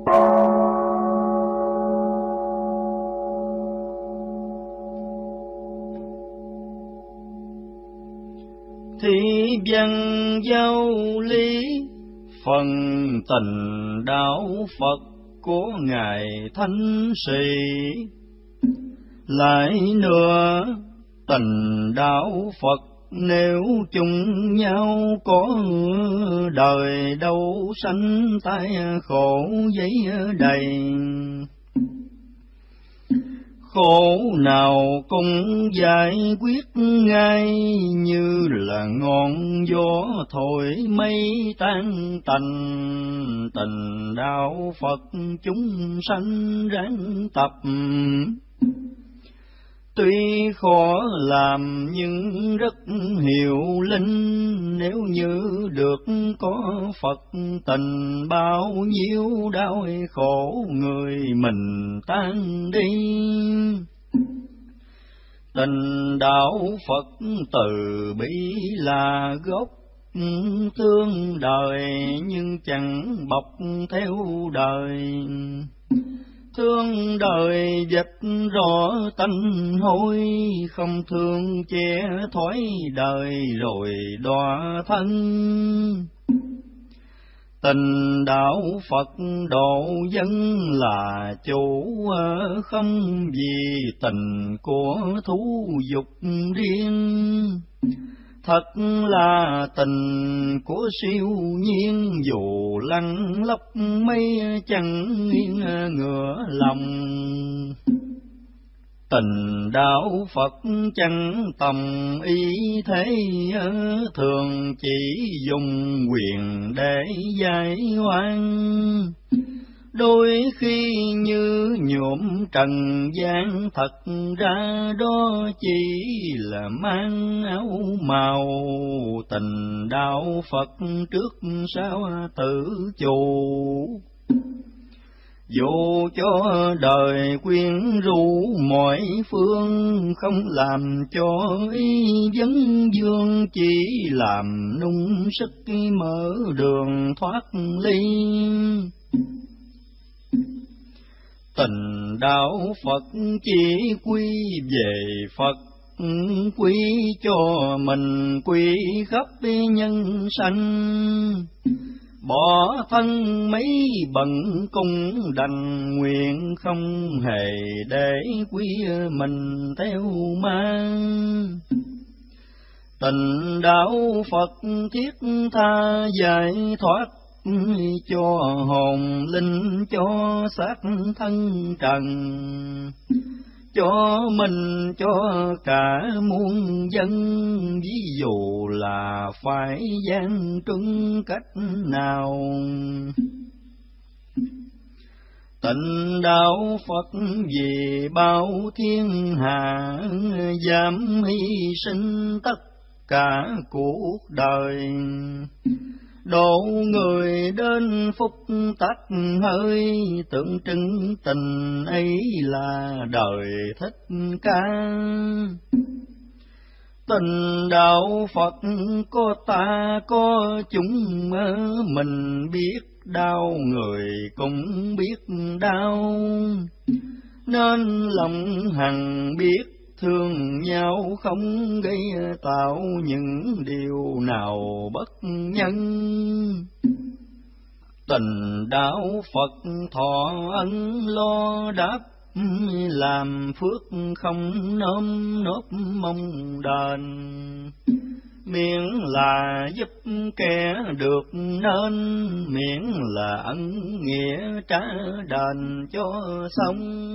Thi văn giáo lý phần tình đạo Phật của ngài thánh sĩ. Lại nữa tình đạo Phật nếu chung nhau có đời đâu sanh tai khổ giấy đầy. Khổ nào cũng giải quyết ngay như là ngọn gió thổi mây tan tành. Tình đạo Phật chúng sanh ráng tập, tuy khó làm nhưng rất hiệu linh. Nếu như được có Phật tình, bao nhiêu đau khổ người mình tan đi. Tình đạo Phật từ bi là gốc thương đời, nhưng chẳng bọc theo đời. Thương đời vạch rõ tánh hối, không thương che thoái đời rồi đọa thân. Tình đạo Phật độ dân là chủ, không vì tình của thú dục riêng. Thật là tình của siêu nhiên, dù lăn lóc mây chẳng nghiêng ngửa lòng. Tình đạo Phật chẳng tầm ý thế, thường chỉ dùng quyền để giải oan. Đôi khi như nhuộm trần gian, thật ra đó chỉ là mang áo màu. Tình đạo Phật trước sau tự chủ, dù cho đời quyến rũ mọi phương. Không làm cho ý vấn dương, chỉ làm nung sức mở đường thoát ly. Tình đạo Phật chỉ quy về Phật, quy cho mình, quy khắp nhân sanh. Bỏ thân mấy bận cung đành, nguyện không hề để quy mình theo mang. Tình đạo Phật thiết tha giải thoát, cho hồn linh, cho xác thân trần. Cho mình, cho cả muôn dân, ví dụ là phải gian truân cách nào. Tịnh đạo Phật vì bao thiên hạ, dám hy sinh tất cả cuộc đời. Độ người đến phúc tắt hơi, tượng trưng tình ấy là đời Thích Ca. Tình đạo Phật có ta có chúng, mình biết đau người cũng biết đau, nên lòng hằng biết thương nhau, không gây tạo những điều nào bất nhân. Tình đạo Phật thọ ân lo đáp, làm phước không nơm nớp mong đền. Miễn là giúp kẻ được nên, miễn là ân nghĩa trả đền cho xong.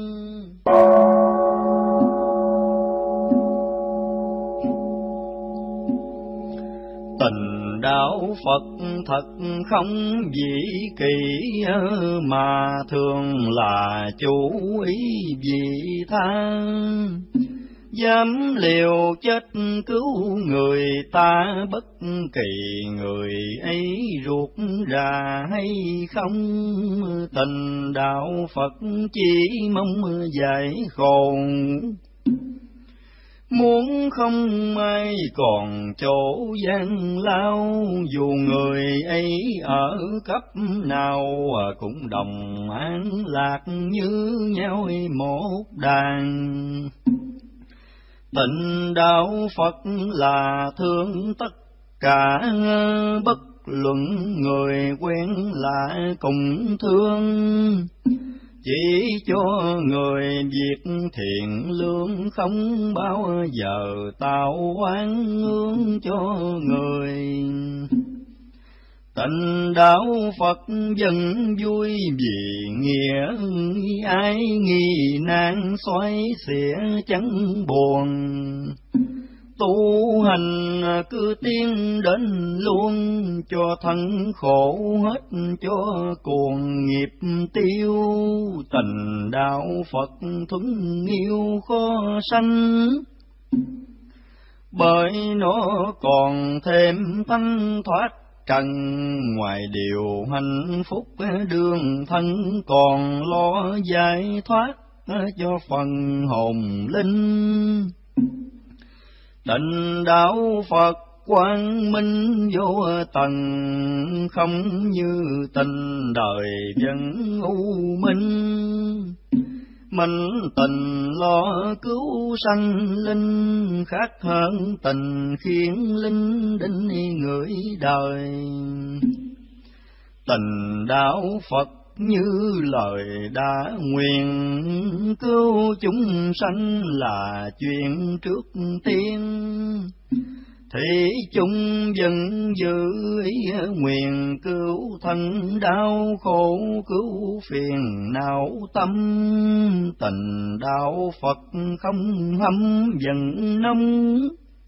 Tình đạo Phật thật không dĩ kỳ, mà thường là chủ ý vị tha. Dám liều chết cứu người ta, bất kỳ người ấy ruột già hay không. Tình đạo Phật chỉ mong giải khôn, Muốn không ai còn chỗ gian lao, dù người ấy ở cấp nào cũng đồng an lạc như nhau một đàn. Tịnh đạo Phật là thương tất cả, bất luận người quen lạ cùng thương. Chỉ cho người việc thiện lương, không bao giờ tạo oán ương cho người. Tịnh đạo Phật dân vui vì nghĩa, ai nghi nan xoay xỉa chẳng buồn. Tu hành cứ tiến đến luôn, cho thân khổ hết cho cuồng nghiệp tiêu. Tình đạo Phật thuần yêu khó sanh, bởi nó còn thêm thanh thoát trần. Ngoài điều hạnh phúc đường thân, còn lo giải thoát cho phần hồn linh. Tịnh đạo Phật quang minh vô tận, không như tình đời vẫn u minh. Mình tình lo cứu sanh linh, khác hơn tình khiến linh đinh người đời. Tình đạo Phật như lời đã nguyện, cứu chúng sanh là chuyện trước tiên. Thì chúng vẫn giữ ý nguyện, cứu thân đau khổ, cứu phiền não tâm. Tình đạo Phật không hâm giận nông,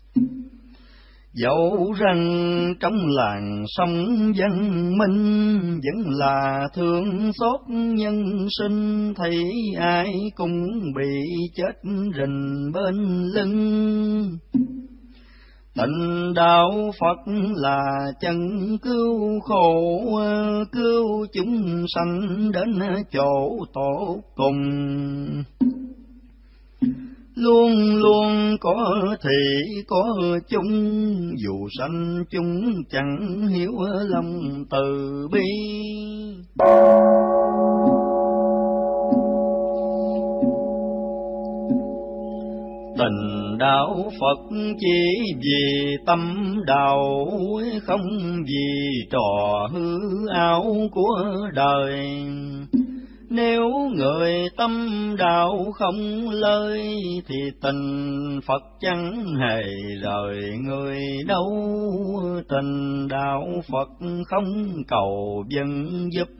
dẫu rằng trong làng sông văn minh, vẫn là thương xót nhân sinh. Thấy ai cũng bị chết rình bên lưng. Tịnh đạo Phật là chân cứu khổ, cứu chúng sanh đến chỗ tốt cùng. Luôn luôn có thị có chung, dù sanh chúng chẳng hiểu lòng từ bi. Tình đạo Phật chỉ vì tâm đạo, không vì trò hư ảo của đời. Nếu người tâm đạo không lơi, thì tình Phật chẳng hề rời người đâu. Tình đạo Phật không cầu dân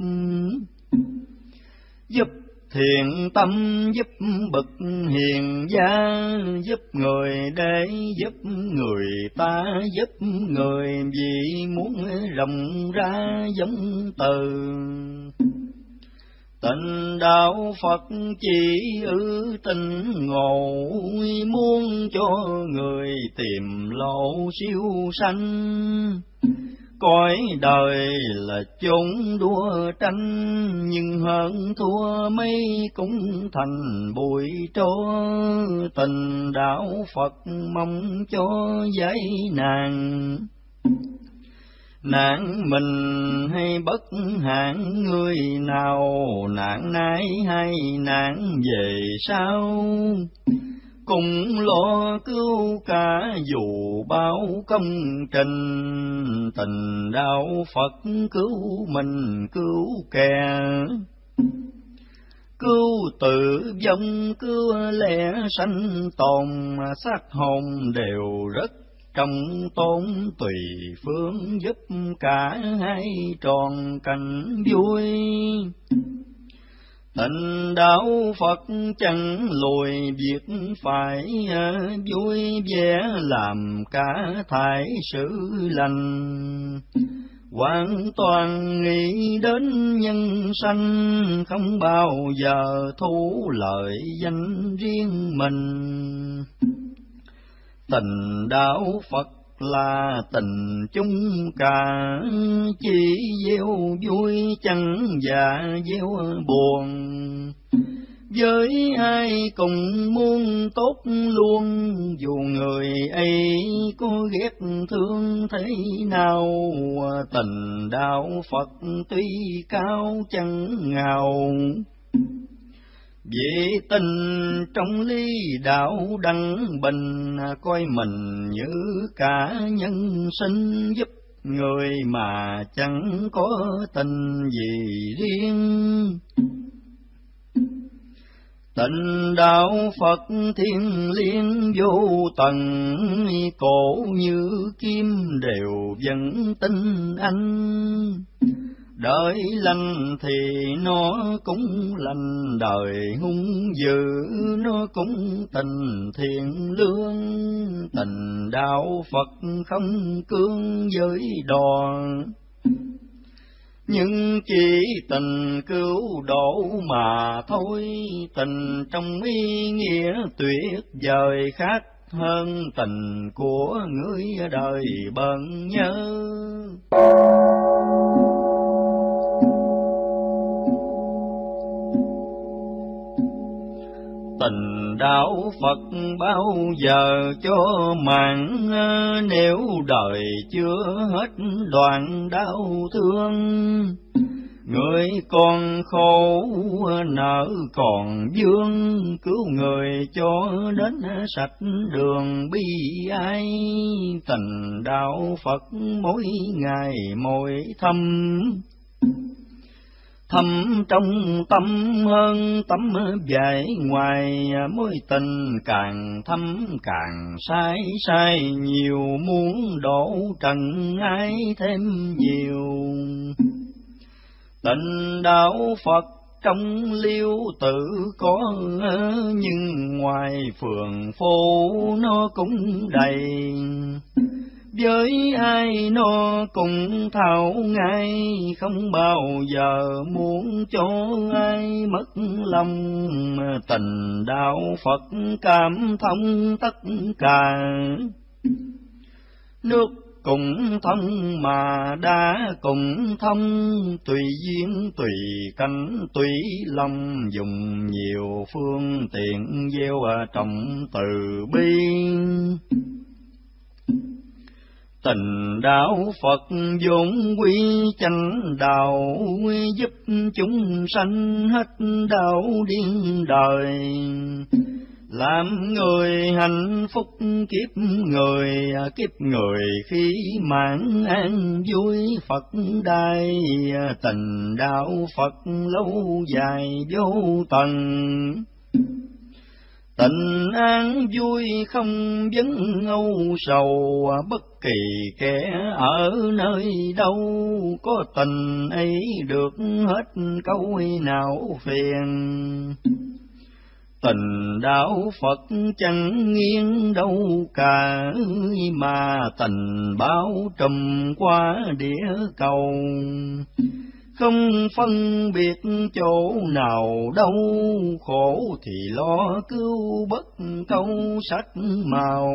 giúp thiện tâm, giúp bậc hiền gia, giúp người để giúp người ta, giúp người vì muốn rộng ra giống từ. Tịnh đạo Phật chỉ ư tình ngộ, muốn cho người tìm lộ siêu sanh. Cõi đời là chốn đua tranh, nhưng hơn thua mấy cũng thành bụi tro. Tình đạo Phật mong cho giải nạn, nạn mình hay bất hạn người nào, nạn nay hay nạn về sau. Cùng lo cứu cả dù bao công trình, tình đạo Phật cứu mình cứu kẻ. Cứu tự vong cứu lẽ sanh tồn, xác hồn đều rất trong tôn. Tùy phương giúp cả hai tròn cảnh vui. Tịnh đạo Phật chẳng lùi việc phải, vui vẻ làm cả thải sự lành. Hoàn toàn nghĩ đến nhân sanh, không bao giờ thu lợi danh riêng mình. Tình đạo Phật là tình chung cả, chỉ gieo vui chẳng và gieo buồn. với ai cùng muốn tốt luôn, dù người ấy có ghét thương thế nào. Tình đạo Phật tuy cao chẳng ngào, vì tình trong ly đạo đăng bình, coi mình như cả nhân sinh giúp người mà chẳng có tình gì riêng. Tình đạo Phật thiên liêng vô tận, cổ như kim đều vẫn tin anh. Đời lành thì nó cũng lành, đời hung dữ nó cũng tình thiện lương. Tình đạo Phật không cương với đò, nhưng chỉ tình cứu độ mà thôi. Tình trong ý nghĩa tuyệt vời, khác hơn tình của người đời bận nhớ. Tình đạo Phật bao giờ cho mạng, nếu đời chưa hết đoạn đau thương. Người còn khổ nợ còn vương, cứu người cho đến sạch đường bi ai. Tình đạo Phật mỗi ngày mỗi thâm, thâm trong tâm hơn tấm vẻ ngoài. Mối tình càng thâm càng sai sai nhiều, muốn đổ trần ai thêm nhiều. Tình đạo Phật trong liêu tự có, nhưng ngoài phường phố nó cũng đầy. Với ai nó cũng thảo ngay, không bao giờ muốn cho ai mất lòng. Tình đạo Phật cảm thông tất cả, nước cùng thông mà đã cùng thông. Tùy duyên tùy cảnh tùy lòng, dùng nhiều phương tiện gieo trồng từ bi. Tình đạo Phật vốn quy chánh đạo, giúp chúng sanh hết đau điên đời. Làm người hạnh phúc kiếp người, kiếp người khi mãn an vui Phật đài. Tình đạo Phật lâu dài vô tận, tình an vui không vấn âu sầu. Bất kỳ kẻ ở nơi đâu, có tình ấy được hết câu nào phiền. Tình đạo Phật chẳng nghiêng đâu cả, mà tình bao trùm qua địa cầu. Không phân biệt chỗ nào đâu, khổ thì lo cứu bất câu sắc màu.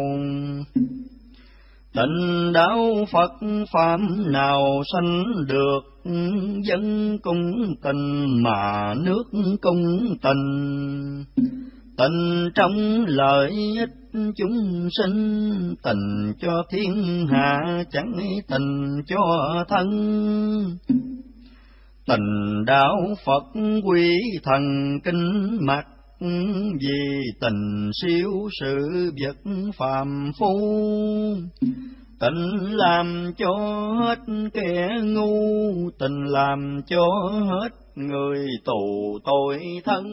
Tình đạo Phật phạm nào sanh được, dân cung tình mà nước cung tình. Tình trong lợi ích chúng sinh, tình cho thiên hạ chẳng tình cho thân. Tình đạo Phật quý thần kinh mặt, vì tình siêu sự vật phàm phu. Tình làm cho hết kẻ ngu, tình làm cho hết người tù tội thân.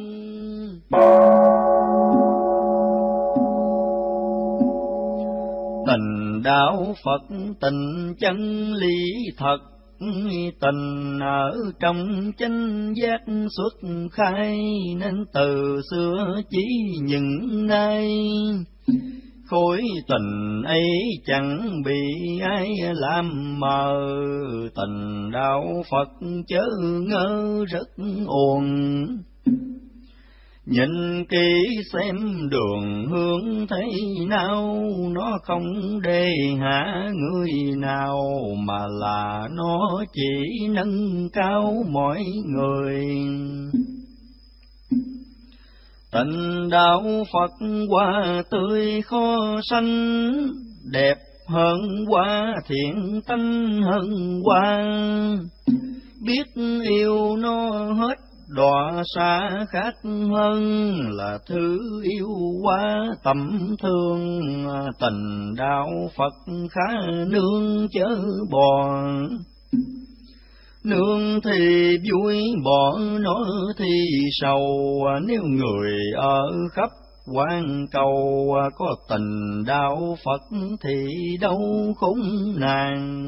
Tình đạo Phật tình chân lý thật, tình ở trong chánh giác xuất khai, nên từ xưa chỉ những nay. Khối tình ấy chẳng bị ai làm mờ, tình đạo Phật chớ ngơ rất ồn. Nhìn kỹ xem đường hướng thế nào, nó không đê hạ người nào, mà là nó chỉ nâng cao mọi người. Tình đạo Phật hoa tươi khó sanh, đẹp hơn hoa thiện tánh hơn hoa. Biết yêu nó hết đọa xa khác hơn, là thứ yêu quá tầm thương. Tình đạo Phật khá nương chớ bò, nương thì vui bỏ nó thì sầu. Nếu người ở khắp quan cầu có tình đạo Phật thì đâu khốn nạn.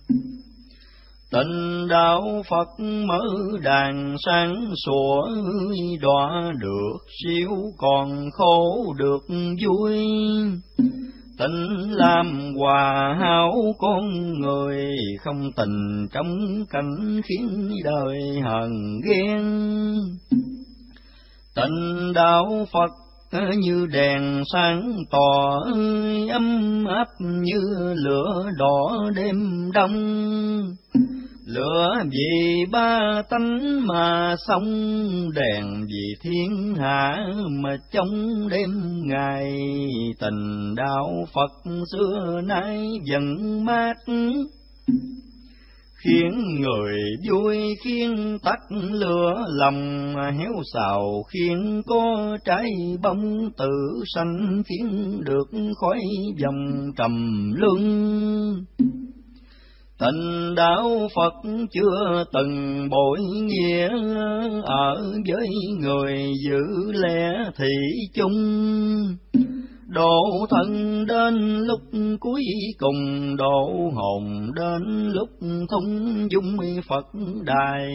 Tình đạo Phật mở đàn sáng sủa, đọa được siêu còn khổ được vui. Tình làm hòa hảo con người, không tình trong cảnh khiến đời hờn ghen. Tình đạo Phật như đèn sáng tỏ, ấm áp như lửa đỏ đêm đông. Lửa vì ba tánh mà sống, đèn vì thiên hạ mà trong đêm ngày. Tình đạo Phật xưa nay vẫn mát, khiến người vui khiến tắt lửa lòng. Héo xào khiến có trái bông tự sanh, khiến được khói vòng trầm luân. Tình đạo Phật chưa từng bội nghĩa, ở với người giữ lẽ thị chung. Độ thân đến lúc cuối cùng, độ hồn đến lúc thung dung Phật đài.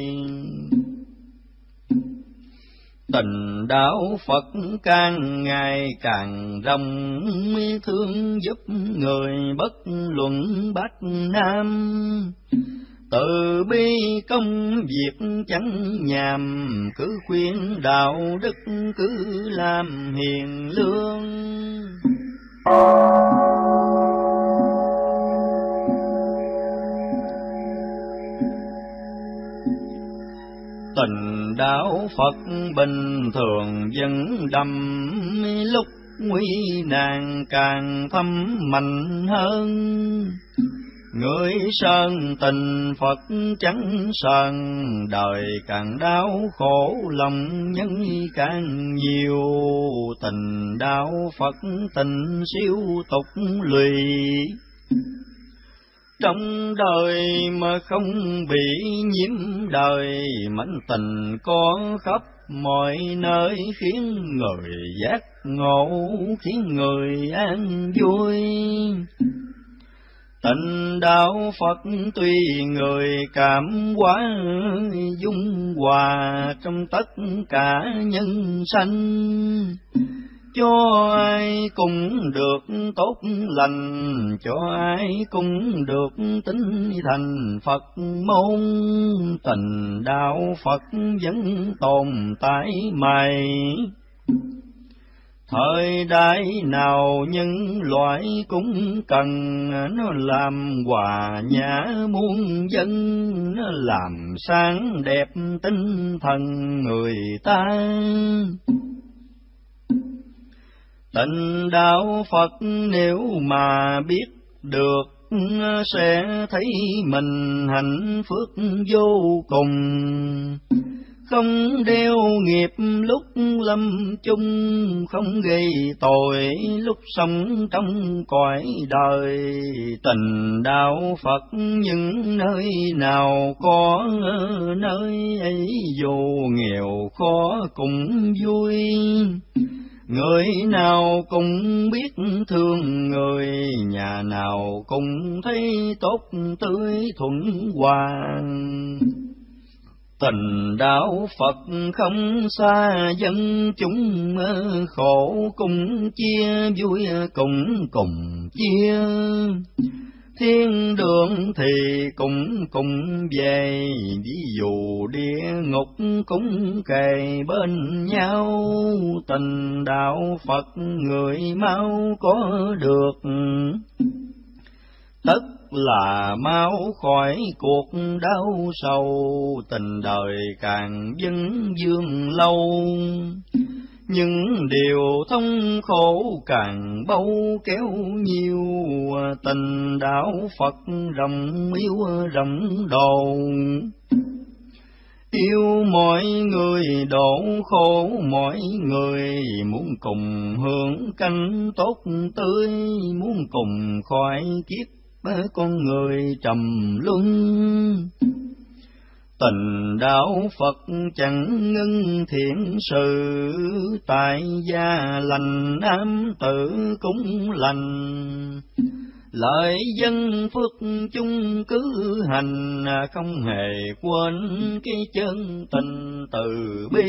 Tình đạo Phật càng ngày càng rộng, thương giúp người bất luận bắc nam. Từ bi công việc chẳng nhàm, cứ khuyên đạo đức cứ làm hiền lương. Tình đạo Phật bình thường vẫn đậm, lúc nguy nan càng thâm mạnh hơn. Người sơn tình Phật chẳng sơn, đời càng đau khổ lòng nhân càng nhiều. Tình đạo Phật tình siêu tục lụy, trong đời mà không bị nhiễm đời. Mảnh tình có khắp mọi nơi, khiến người giác ngộ, khiến người an vui. Tình đạo Phật tuy người cảm hóa, dung hòa trong tất cả nhân sanh. Cho ai cũng được tốt lành, cho ai cũng được tín thành Phật môn. Tình đạo Phật vẫn tồn tại mãi, thời đại nào nhân loại cũng cần. Nó làm hòa nhã muôn dân, nó làm sáng đẹp tinh thần người ta. Tình đạo Phật nếu mà biết được, sẽ thấy mình hạnh phúc vô cùng. Không đeo nghiệp lúc lâm chung, không gây tội lúc sống trong cõi đời. Tình đạo Phật những nơi nào có, nơi ấy dù nghèo khó cũng vui. Người nào cũng biết thương người, nhà nào cũng thấy tốt tươi thuận hòa. Tình đạo Phật không xa dân chúng, khổ cùng chia vui cùng chia. Thiên đường thì cùng về, ví dụ địa ngục cũng kề bên nhau. Tình đạo Phật người mau có được, tất là mau khỏi cuộc đau sầu. Tình đời càng vinh dương lâu, những điều thống khổ càng bâu kéo nhiều, tình đạo Phật rộng yêu rộng độ. Yêu mọi người độ khổ mọi người, muốn cùng hưởng canh tốt tươi, muốn cùng khỏi kiếp con người trầm luân. Tình đạo Phật chẳng ngưng thiện sự, tại gia lành nam tử cũng lành. Lợi dân phước chung cứ hành, không hề quên cái chân tình từ bi.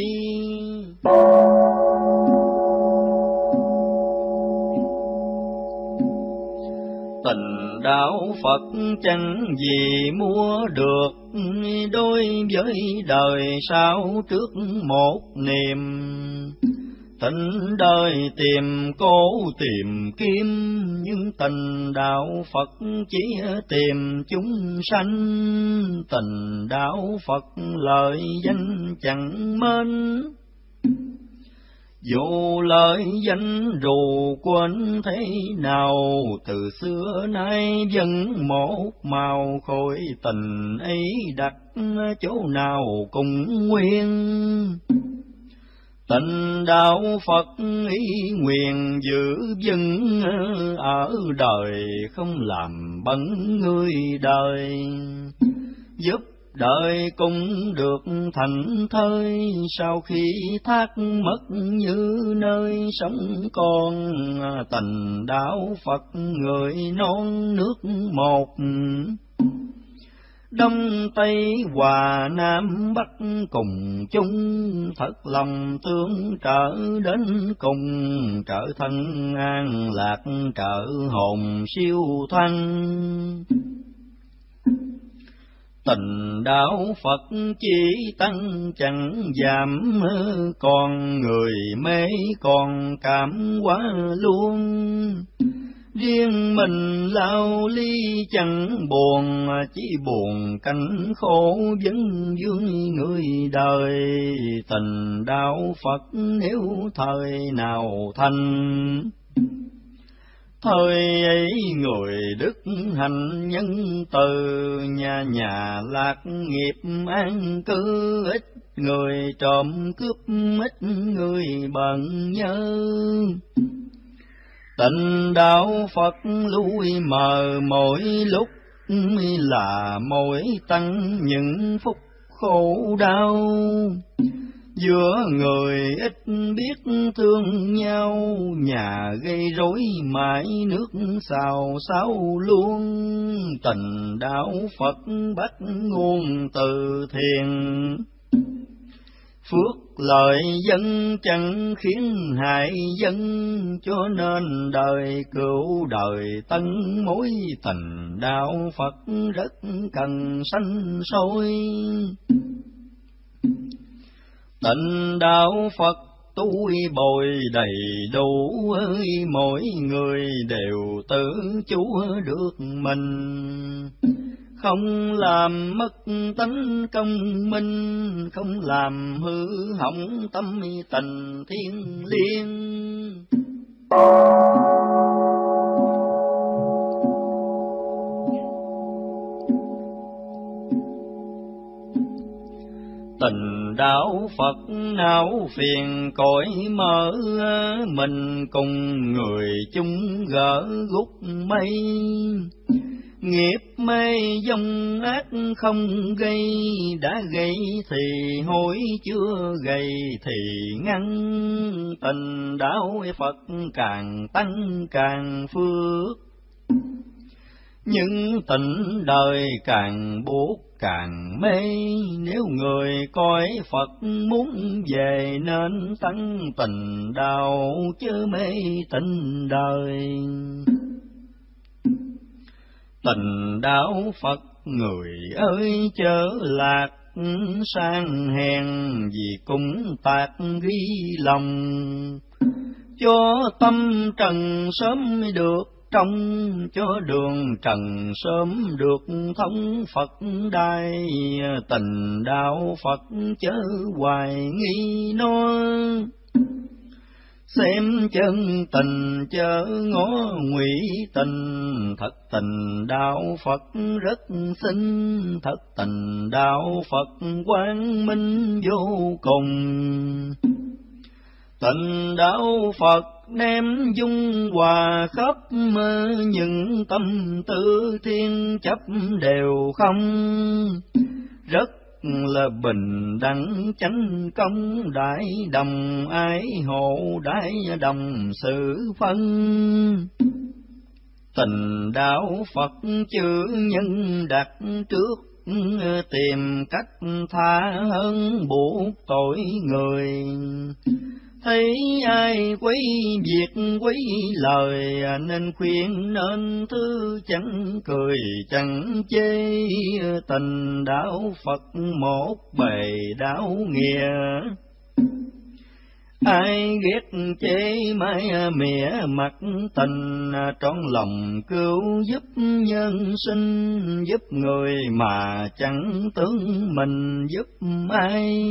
Tình đạo Phật chẳng gì mua được, đối với đời sau trước một niềm. Tình đời tìm cố tìm kiếm, nhưng tình đạo Phật chỉ tìm chúng sanh. Tình đạo Phật lợi danh chẳng mến, dù lợi danh rù quên thế nào. Từ xưa nay vẫn một màu, khối tình ấy đặt chỗ nào cũng nguyên. Tình đạo Phật ý nguyện giữ vững, ở đời không làm bận người đời. Giúp đời cũng được thành thơi, sau khi thác mất như nơi sống con. Tình đạo Phật người non nước một, Đông Tây Hòa Nam Bắc cùng chung. Thật lòng tương trợ đến cùng, trợ thân an lạc trợ hồn siêu thoát. Tình đạo Phật chỉ tăng chẳng giảm, còn người mê còn cảm quá luôn. Riêng mình lao ly chẳng buồn, chỉ buồn cảnh khổ vấn vương người đời. Tình đạo Phật nếu thời nào thành, thời ấy người đức hạnh nhân từ. Nhà nhà lạc nghiệp an cư, ít người trộm cướp ít người bận nhớ. Tình đạo Phật lui mờ mỗi lúc, là mỗi tăng những phúc khổ đau. Giữa người ít biết thương nhau, nhà gây rối mãi nước xào xáo luôn. Tình đạo Phật bắt nguồn từ thiền, phước lợi dân chẳng khiến hại dân. Cho nên đời cửu đời tân mối, tình đạo Phật rất cần sanh sôi. Tình đạo Phật tôi bồi đầy đủ, mỗi người đều tự chủ được mình. Không làm mất tánh công minh, không làm hư hỏng tâm tình thiêng liêng. Tình đạo Phật não phiền cõi mở, mình cùng người chung gỡ gút mây. Nghiệp mê dông ác không gây, đã gây thì hối, chưa gây thì ngăn. Tình đạo Phật càng tăng càng phước, những tình đời càng buốt càng mê. Nếu người coi Phật muốn về, nên tăng tình đạo chớ mê tình đời. Tình đạo Phật người ơi chớ lạc, sang hèn vì cũng tạc ghi lòng. Cho tâm trần sớm được trong, cho đường trần sớm được thông Phật đai. Tình đạo Phật chớ hoài nghi nó, xem chân tình chớ ngó ngụy tình, thật tình đạo Phật rất xinh, thật tình đạo Phật quang minh vô cùng. Tình đạo Phật đem dung hòa khắp những tâm tư thiên chấp đều không, rất là bình đẳng chánh công, đại đồng ái hộ, đại đồng sự phân. Tình đạo Phật chữ nhân đặt trước, tìm cách tha hơn buộc tội người. Thấy ai quấy việc quấy lời, nên khuyên nên thứ chẳng cười chẳng chê. Tình đạo Phật một bề đạo nghĩa, ai ghét chế mãi mỉa mặt tình. Trọn lòng cứu giúp nhân sinh, giúp người mà chẳng tưởng mình giúp ai.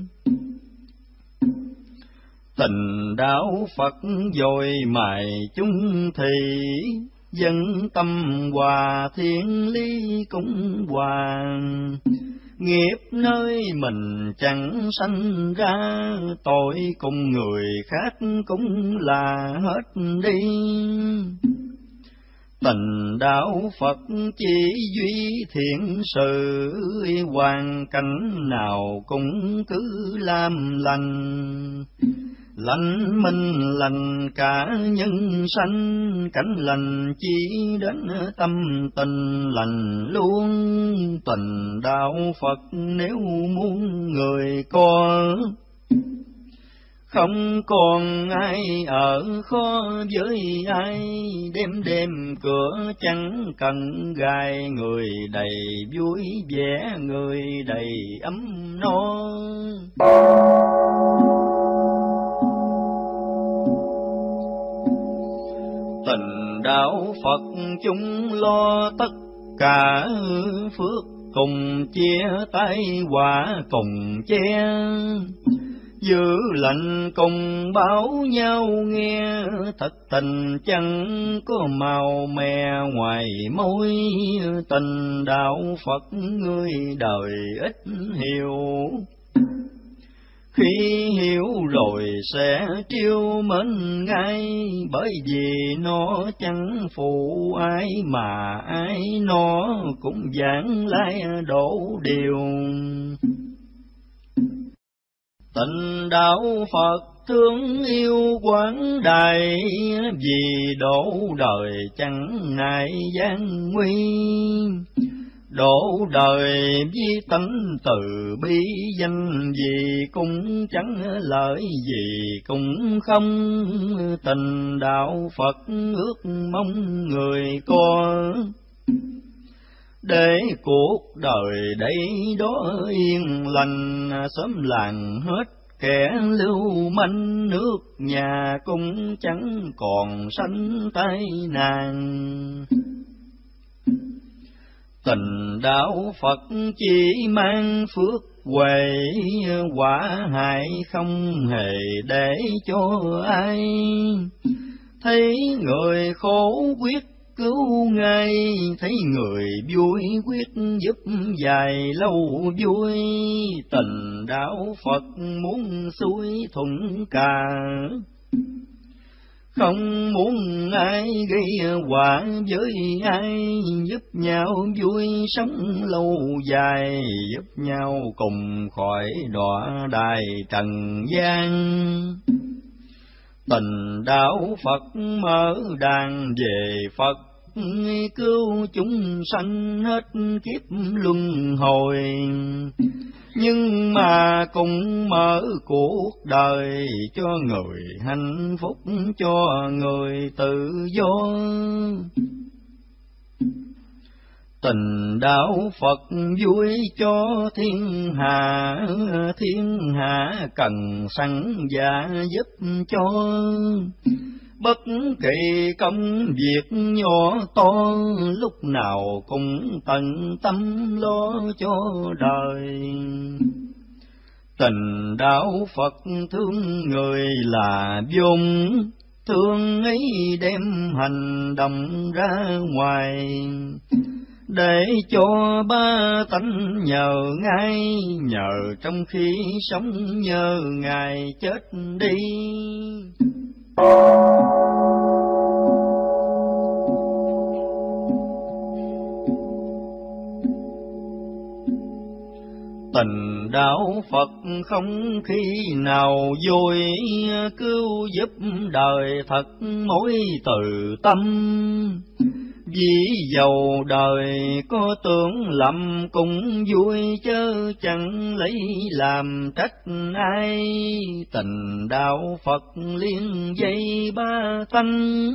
Tình đạo Phật dồi mài chung thì, dân tâm hòa thiên lý cũng hòa. Nghiệp nơi mình chẳng sanh ra, tội cùng người khác cũng là hết đi. Tình đạo Phật chỉ duy thiện sự, hoàn cảnh nào cũng cứ làm lành. Lành minh lành cả nhân sanh, cảnh lành chỉ đến tâm tình lành luôn. Tình đạo Phật nếu muốn người có, không còn ai ở khó với ai. Đêm đêm cửa chẳng cần gai, người đầy vui vẻ, người đầy ấm no. Tình đạo Phật chúng lo tất cả phước, cùng chia tay hòa cùng che. Giữ lệnh cùng báo nhau nghe, thật tình chẳng có màu mè ngoài môi. Tình đạo Phật người đời ít hiểu, khi hiểu rồi sẽ trêu mến ngay. Bởi vì nó chẳng phụ ai, mà ai nó cũng giảng lai đổ điều. Tình đạo Phật thương yêu quảng đại, vì đổ đời chẳng ngại gian nguy. Đổ đời với tánh từ bi danh, gì cũng chẳng lợi gì cũng không. Tình đạo Phật ước mong người có, để cuộc đời đây đó yên lành. Sớm làng hết kẻ lưu manh, nước nhà cũng chẳng còn sanh tai nạn. Tình đạo Phật chỉ mang phước huệ, quả hại không hề để cho ai. Thấy người khổ quyết cứu ngay, thấy người vui quyết giúp dài lâu vui. Tình đạo Phật muốn xuôi thuận cả, không muốn ai gây họa với ai. Giúp nhau vui sống lâu dài, giúp nhau cùng khỏi đọa đài trần gian. Tình đạo Phật mở đàn về Phật, cứu chúng sanh hết kiếp luân hồi. Nhưng mà cũng mở cuộc đời cho người hạnh phúc, cho người tự do. Tình đạo Phật vui cho thiên hạ cần sẵn dạ giúp cho. Bất kỳ công việc nhỏ to, lúc nào cũng tận tâm lo cho đời. Tình đạo Phật thương người là vốn, thương ấy đem hành động ra ngoài, để cho ba tánh nhờ ngay, nhờ trong khi sống nhờ ngày chết đi. Tình đạo Phật không khi nào vui, cứu giúp đời thật mỗi từ tâm. Vì dầu đời có tưởng lầm cũng vui, chớ chẳng lấy làm trách ai. Tình đạo Phật liên dây ba tánh,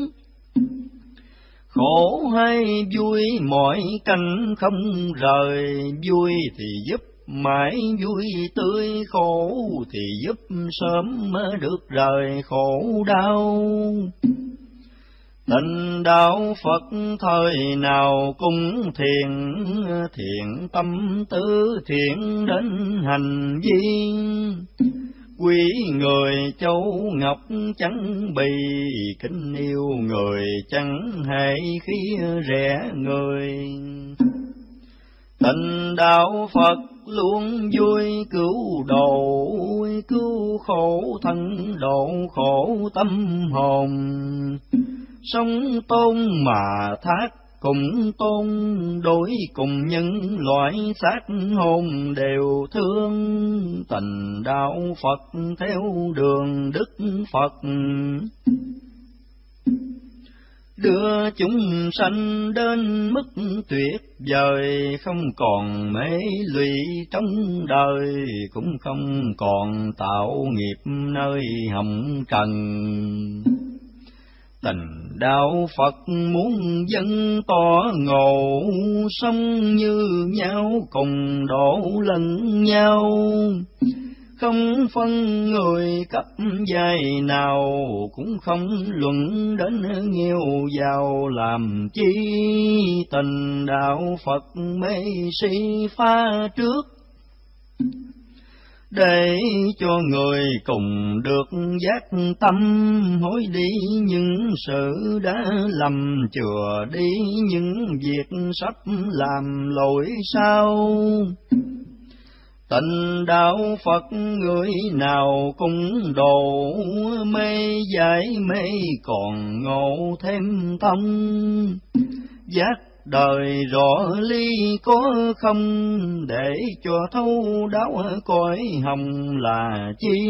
khổ hay vui mọi cảnh không rời. Vui thì giúp mãi vui tươi, khổ thì giúp sớm được rời khổ đau. Tình đạo Phật thời nào cũng thiện, thiện tâm tư thiện đến hành vi. Quý người châu ngọc chẳng bì, kính yêu người chẳng hề khi rẻ người. Tình đạo Phật luôn vui cứu độ, cứu khổ thân độ khổ tâm hồn. Sống tôn mà thác cùng tôn, đối cùng những loại xác hồn đều thương. Tình đạo Phật theo đường Đức Phật, đưa chúng sanh đến mức tuyệt vời. Không còn mê lụy trong đời, cũng không còn tạo nghiệp nơi hồng trần. Tình đạo Phật muốn dân tỏ ngộ, sống như nhau cùng độ lẫn nhau. Không phân người cấp giai nào, cũng không luận đến nghèo giàu làm chi. Tình đạo Phật mê si pha trước, để cho người cùng được giác tâm. Hối đi những sự đã lầm, chừa đi những việc sắp làm lỗi sao. Tình đạo Phật người nào cũng độ, mê giải mê còn ngộ thêm thông. Giác đời rõ ly có không, để cho thấu đáo cõi hồng là chi.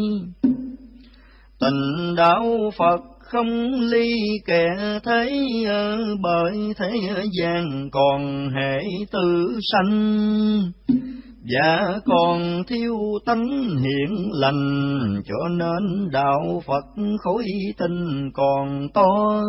Tình đạo Phật không ly kẻ thế, bởi thế gian còn hệ tự sanh. Và còn thiếu tánh hiển lành, cho nên đạo Phật khối tinh còn to.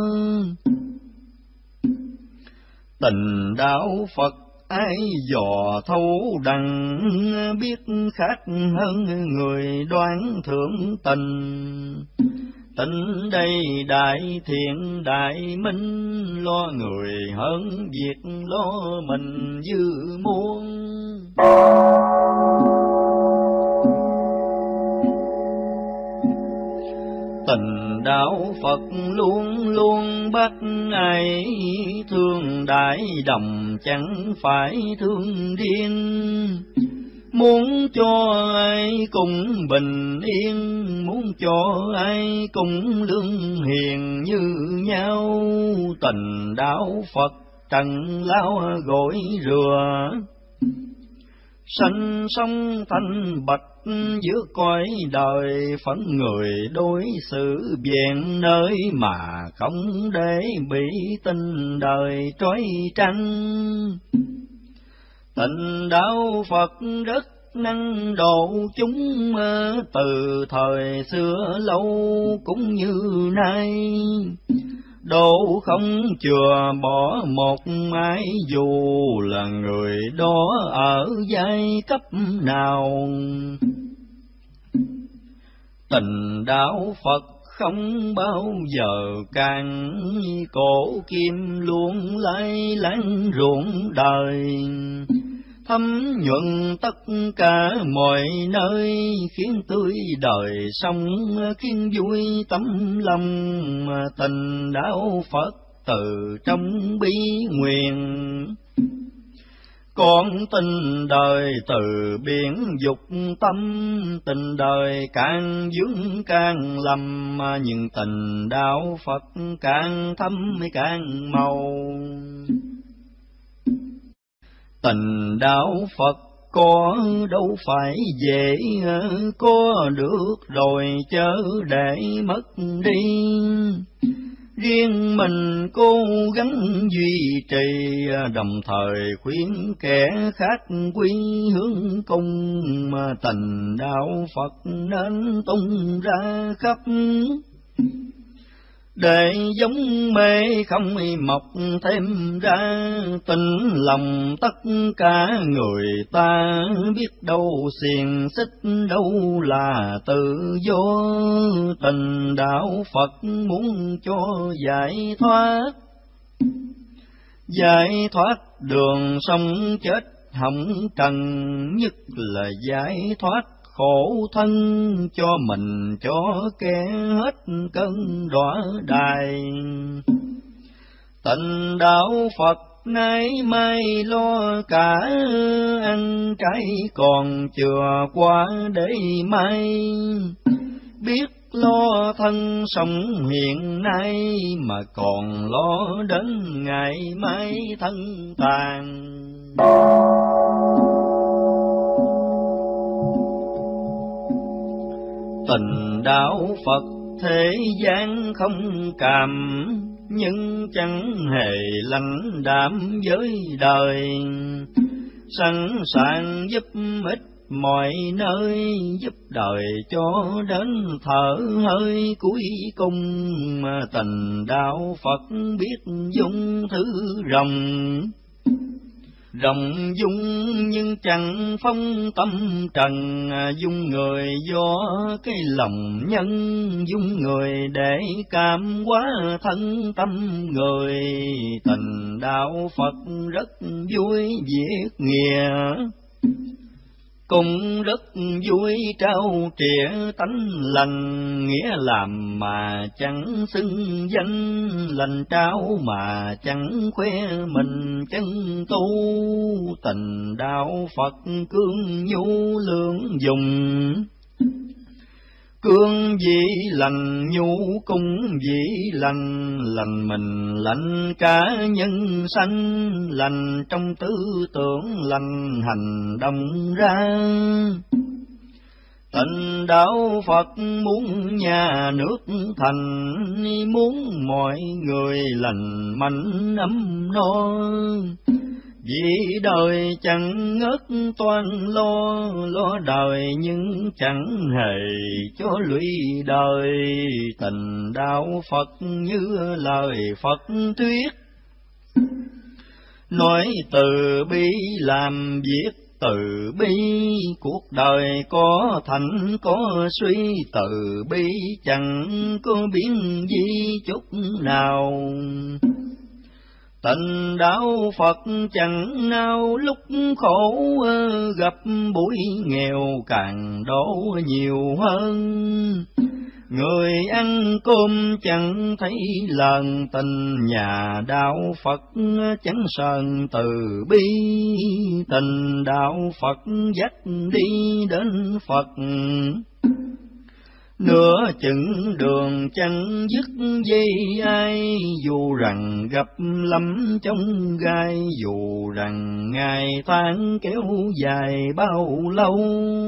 Tình đạo Phật ai dò thấu đặng, biết khác hơn người đoán thượng tình. Tình đây đại thiện đại minh, lo người hơn việc lo mình dư muôn. Tình đạo Phật luôn luôn bắt ai thương đại đồng, chẳng phải thương điên. Muốn cho ai cũng bình yên, muốn cho ai cũng lương hiền như nhau. Tình đạo Phật trần lao gội rửa, sanh sông thanh bạch giữa cõi đời. Phận người đối xử vẹn nơi, mà không để bị tình đời trói trăng. Tình đạo Phật rất năng độ chúng, từ thời xưa lâu cũng như nay. Độ không chừa bỏ một ai, dù là người đó ở giai cấp nào. Tình đạo Phật không bao giờ càng, cổ kim luôn lay láng ruộng đời. thấm nhuận tất cả mọi nơi, khiến tươi đời sống, khiến vui tấm lòng. Tình đạo Phật từ trong bi nguyện, con tình đời từ biển dục tâm. Tình đời càng dướng càng lầm, nhưng tình đạo Phật càng thâm càng màu. Tình đạo Phật có đâu phải dễ, có được rồi chớ để mất đi. Riêng mình cố gắng duy trì, đồng thời khuyến kẻ khác quy hướng cung. Tình đạo Phật nên tung ra khắp, để giống mê không mọc thêm ra. Tình lòng tất cả người ta, biết đâu xiềng xích đâu là tự do. Tình đạo Phật muốn cho giải thoát đường sống chết hỏng trần, nhất là giải thoát khổ thân cho mình cho kẻ hết cơn đọa đài. Tình đạo Phật nay mai lo cả, ăn trái còn chừa qua để mai. Biết lo thân sống hiện nay, mà còn lo đến ngày mai thân tàn. Tình đạo Phật thế gian không càm, nhưng chẳng hề lãnh đạm với đời. Sẵn sàng giúp ích mọi nơi, giúp đời cho đến thở hơi cuối cùng. Tình đạo Phật biết dung thứ rộng dung, nhưng chẳng phong tâm trần. Dung người do cái lòng nhân, dung người để cảm hóa thân tâm người. Tình đạo Phật rất vui việc nghĩa, cũng rất vui trao trịa tánh lành. Nghĩa làm mà chẳng xưng danh, lành trao mà chẳng khoe mình chân tu. Tình đạo Phật cương nhu lương dùng, cương dĩ lành nhu cung dĩ lành. Lành mình lành cả nhân sanh, lành trong tư tưởng lành hành động ra. Tình đạo Phật muốn nhà nước thành, muốn mọi người lành mạnh ấm no. Vì đời chẳng ngớt toan lo đời, nhưng chẳng hề cho lụy đời. Tình đạo Phật như lời Phật thuyết, nói từ bi làm việc từ bi. Cuộc đời có thành có suy, từ bi chẳng có biến gì chút nào. Tình đạo Phật chẳng nào lúc khổ, gặp buổi nghèo càng đổ nhiều hơn. Người ăn cơm chẳng thấy lần, tình nhà đạo Phật chẳng sờn từ bi. Tình đạo Phật dắt đi đến Phật, nửa chừng đường chẳng dứt dây ai. Dù rằng gặp lắm trong gai, dù rằng ngày tháng kéo dài bao lâu.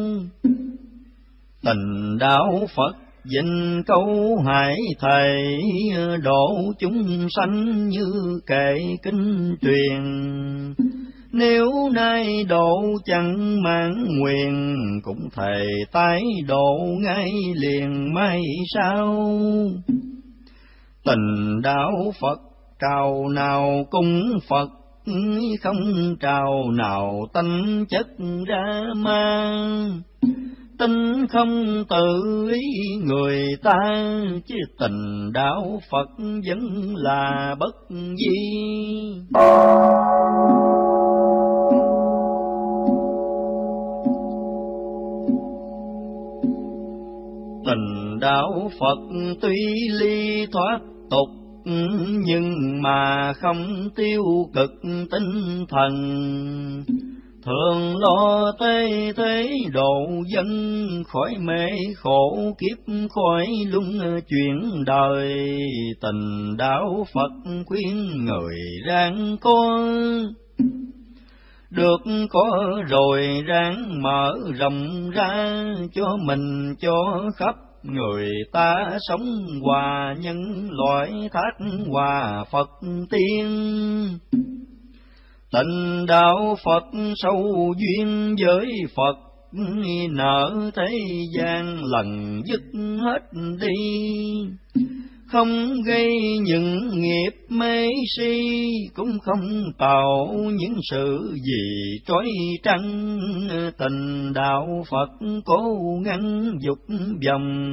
Tình đạo Phật dình câu hải thầy, độ chúng sanh như kệ kinh truyền. Nếu nay độ chẳng mãn nguyện, cũng thề tái độ ngay liền mai sau. Tình đạo Phật trào nào cung Phật, không trào nào tánh chất ra ma. Tin không tự ý người ta, chứ tình đạo Phật vẫn là bất di. Tình đạo Phật tuy ly thoát tục, nhưng mà không tiêu cực tinh thần. Thường lo tê thế độ dân, khỏi mê khổ kiếp khỏi luân chuyển đời. Tình đạo Phật khuyên người ráng có, được có rồi ráng mở rộng ra, cho mình cho khắp người ta sống hòa nhân loại, thác hòa Phật tiên. Tình đạo Phật sâu duyên với Phật, nợ thế gian lần dứt hết đi. Không gây những nghiệp mê si, cũng không tạo những sự gì trói trăng. Tình đạo Phật cố ngăn dục vọng,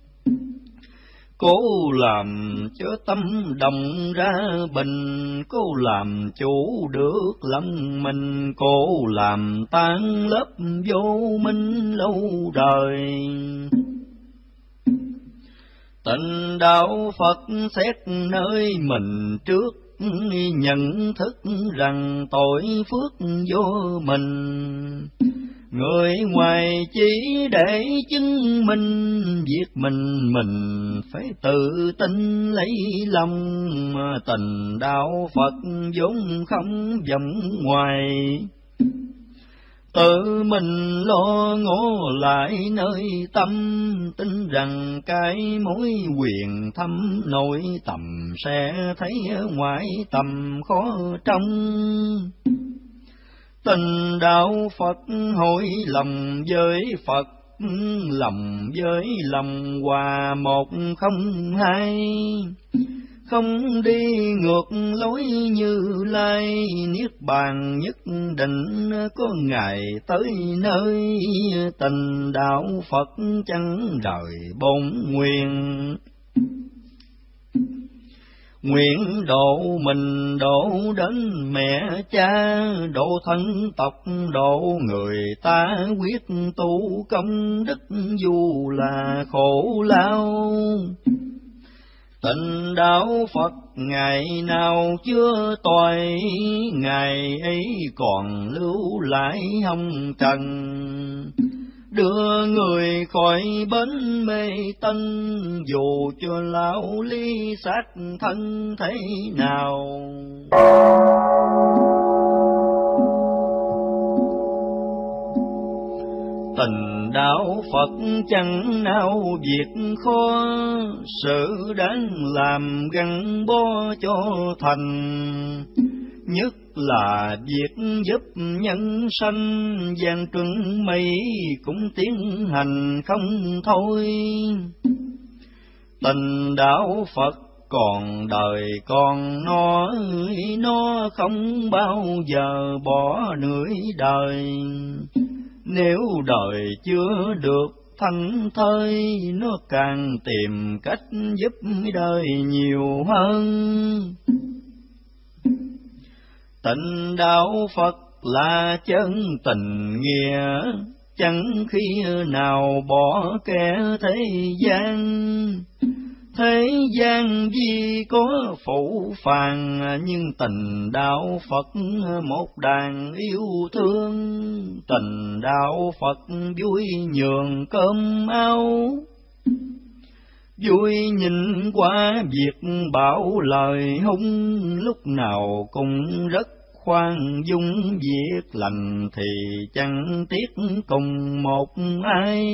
cố làm cho tâm đồng ra bình, cố làm chủ được lòng mình, cố làm tan lớp vô minh lâu đời. Tình đạo Phật xét nơi mình trước, nhận thức rằng tội phước vô mình. Người ngoài chỉ để chứng minh, việc mình phải tự tin lấy lòng. Tình đạo Phật vốn không vọng ngoài, tự mình lo ngó lại nơi tâm. Tin rằng cái mối quyền thâm nội tầm, sẽ thấy ngoại tầm khó trong. Tình đạo Phật hội lòng với Phật, lòng với lòng hòa một không hai. Không đi ngược lối Như Lai, niết bàn nhất định có ngày tới nơi. Tình đạo Phật chẳng rời bổn nguyện, nguyện độ mình độ đến mẹ cha, độ thân tộc độ người ta, quyết tu công đức dù là khổ lao. Tình đạo Phật ngày nào chưa toại, ngày ấy còn lưu lại hồng trần. Đưa người khỏi bến mê tân, dù cho lão ly xác thân thế nào. Tình đạo Phật chẳng nào việc khó, sự đáng làm gắn bó cho thành. Nhất là việc giúp nhân sanh, gian truân mây cũng tiến hành không thôi. Tình đạo Phật còn đời còn nó không bao giờ bỏ nửa đời. Nếu đời chưa được thanh thơi, nó càng tìm cách giúp đời nhiều hơn. Tình đạo Phật là chân tình nghĩa, chẳng khi nào bỏ kẻ thế gian. Thế gian vì có phụ phàng, nhưng tình đạo Phật một đàn yêu thương. Tình đạo Phật vui nhường cơm áo, vui nhìn qua việc bảo lời hung. Lúc nào cũng rất khoan dung, việc lành thì chẳng tiếc cùng một ai.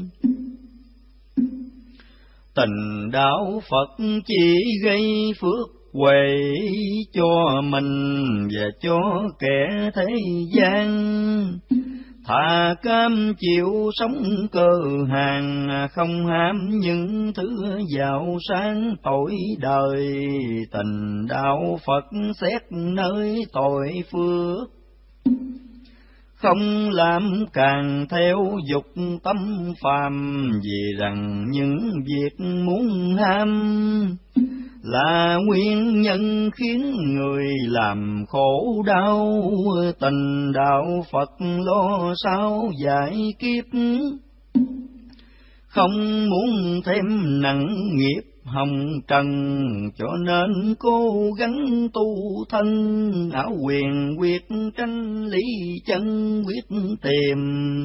Tình đạo Phật chỉ gây phước huệ cho mình và cho kẻ thế gian. Thà cam chịu sống cơ hàng, không ham những thứ giàu sang tội đời. Tình đạo Phật xét nơi tội phước, không làm càng theo dục tâm phàm. Vì rằng những việc muốn ham là nguyên nhân khiến người làm khổ đau. Tình đạo Phật lo sao giải kiếp, không muốn thêm nặng nghiệp hồng trần, cho nên cố gắng tu thân, ảo quyền quyết tranh lý chân quyết tìm.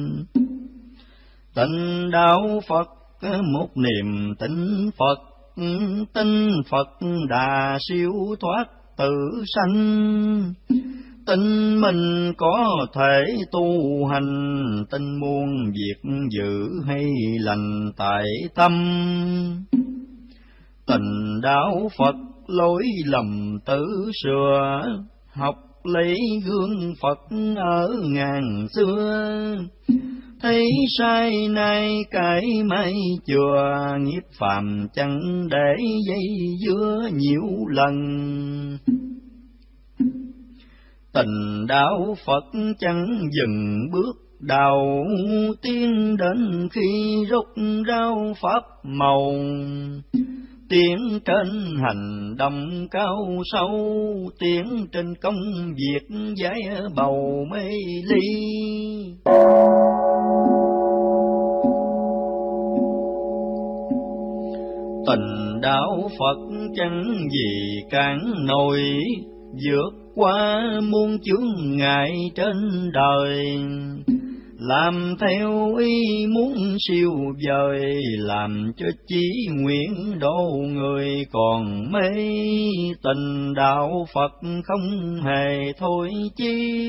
Tịnh đạo Phật một niềm tin Phật, tin Phật đà siêu thoát tự sanh. Tin mình có thể tu hành, tin muôn việc giữ hay lành tại tâm. Tịnh đạo Phật lối lầm tự sửa, học lấy gương Phật ở ngàn xưa. Thấy sai nay cái mây chùa, nghiệp phàm chẳng để dây dưa nhiều lần. Tịnh đạo Phật chẳng dừng bước đầu tiến, đến khi rút rau pháp màu. Tiến trên hành động cao sâu, tiến trên công việc giải bầu mê ly. Tịnh đạo Phật chẳng gì cản nổi, vượt qua muôn chướng ngại trên đời. Làm theo ý muốn siêu vời, làm cho chí nguyện độ người còn mê. Tịnh đạo Phật không hề thôi chí,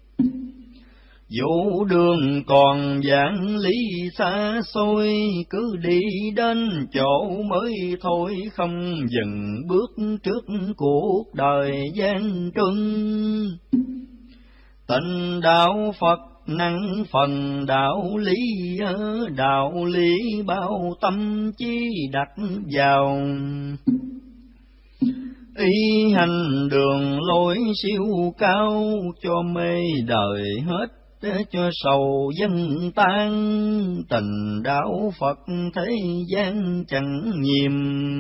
dù đường còn giảng lý xa xôi, cứ đi đến chỗ mới thôi, không dừng bước trước cuộc đời gian truân. Tịnh đạo Phật năng phần đạo lý bao tâm trí đặt vào. Ý hành đường lối siêu cao, cho mê đời hết cho sầu dân tan. Tịnh đạo Phật thế gian chẳng nhiệm,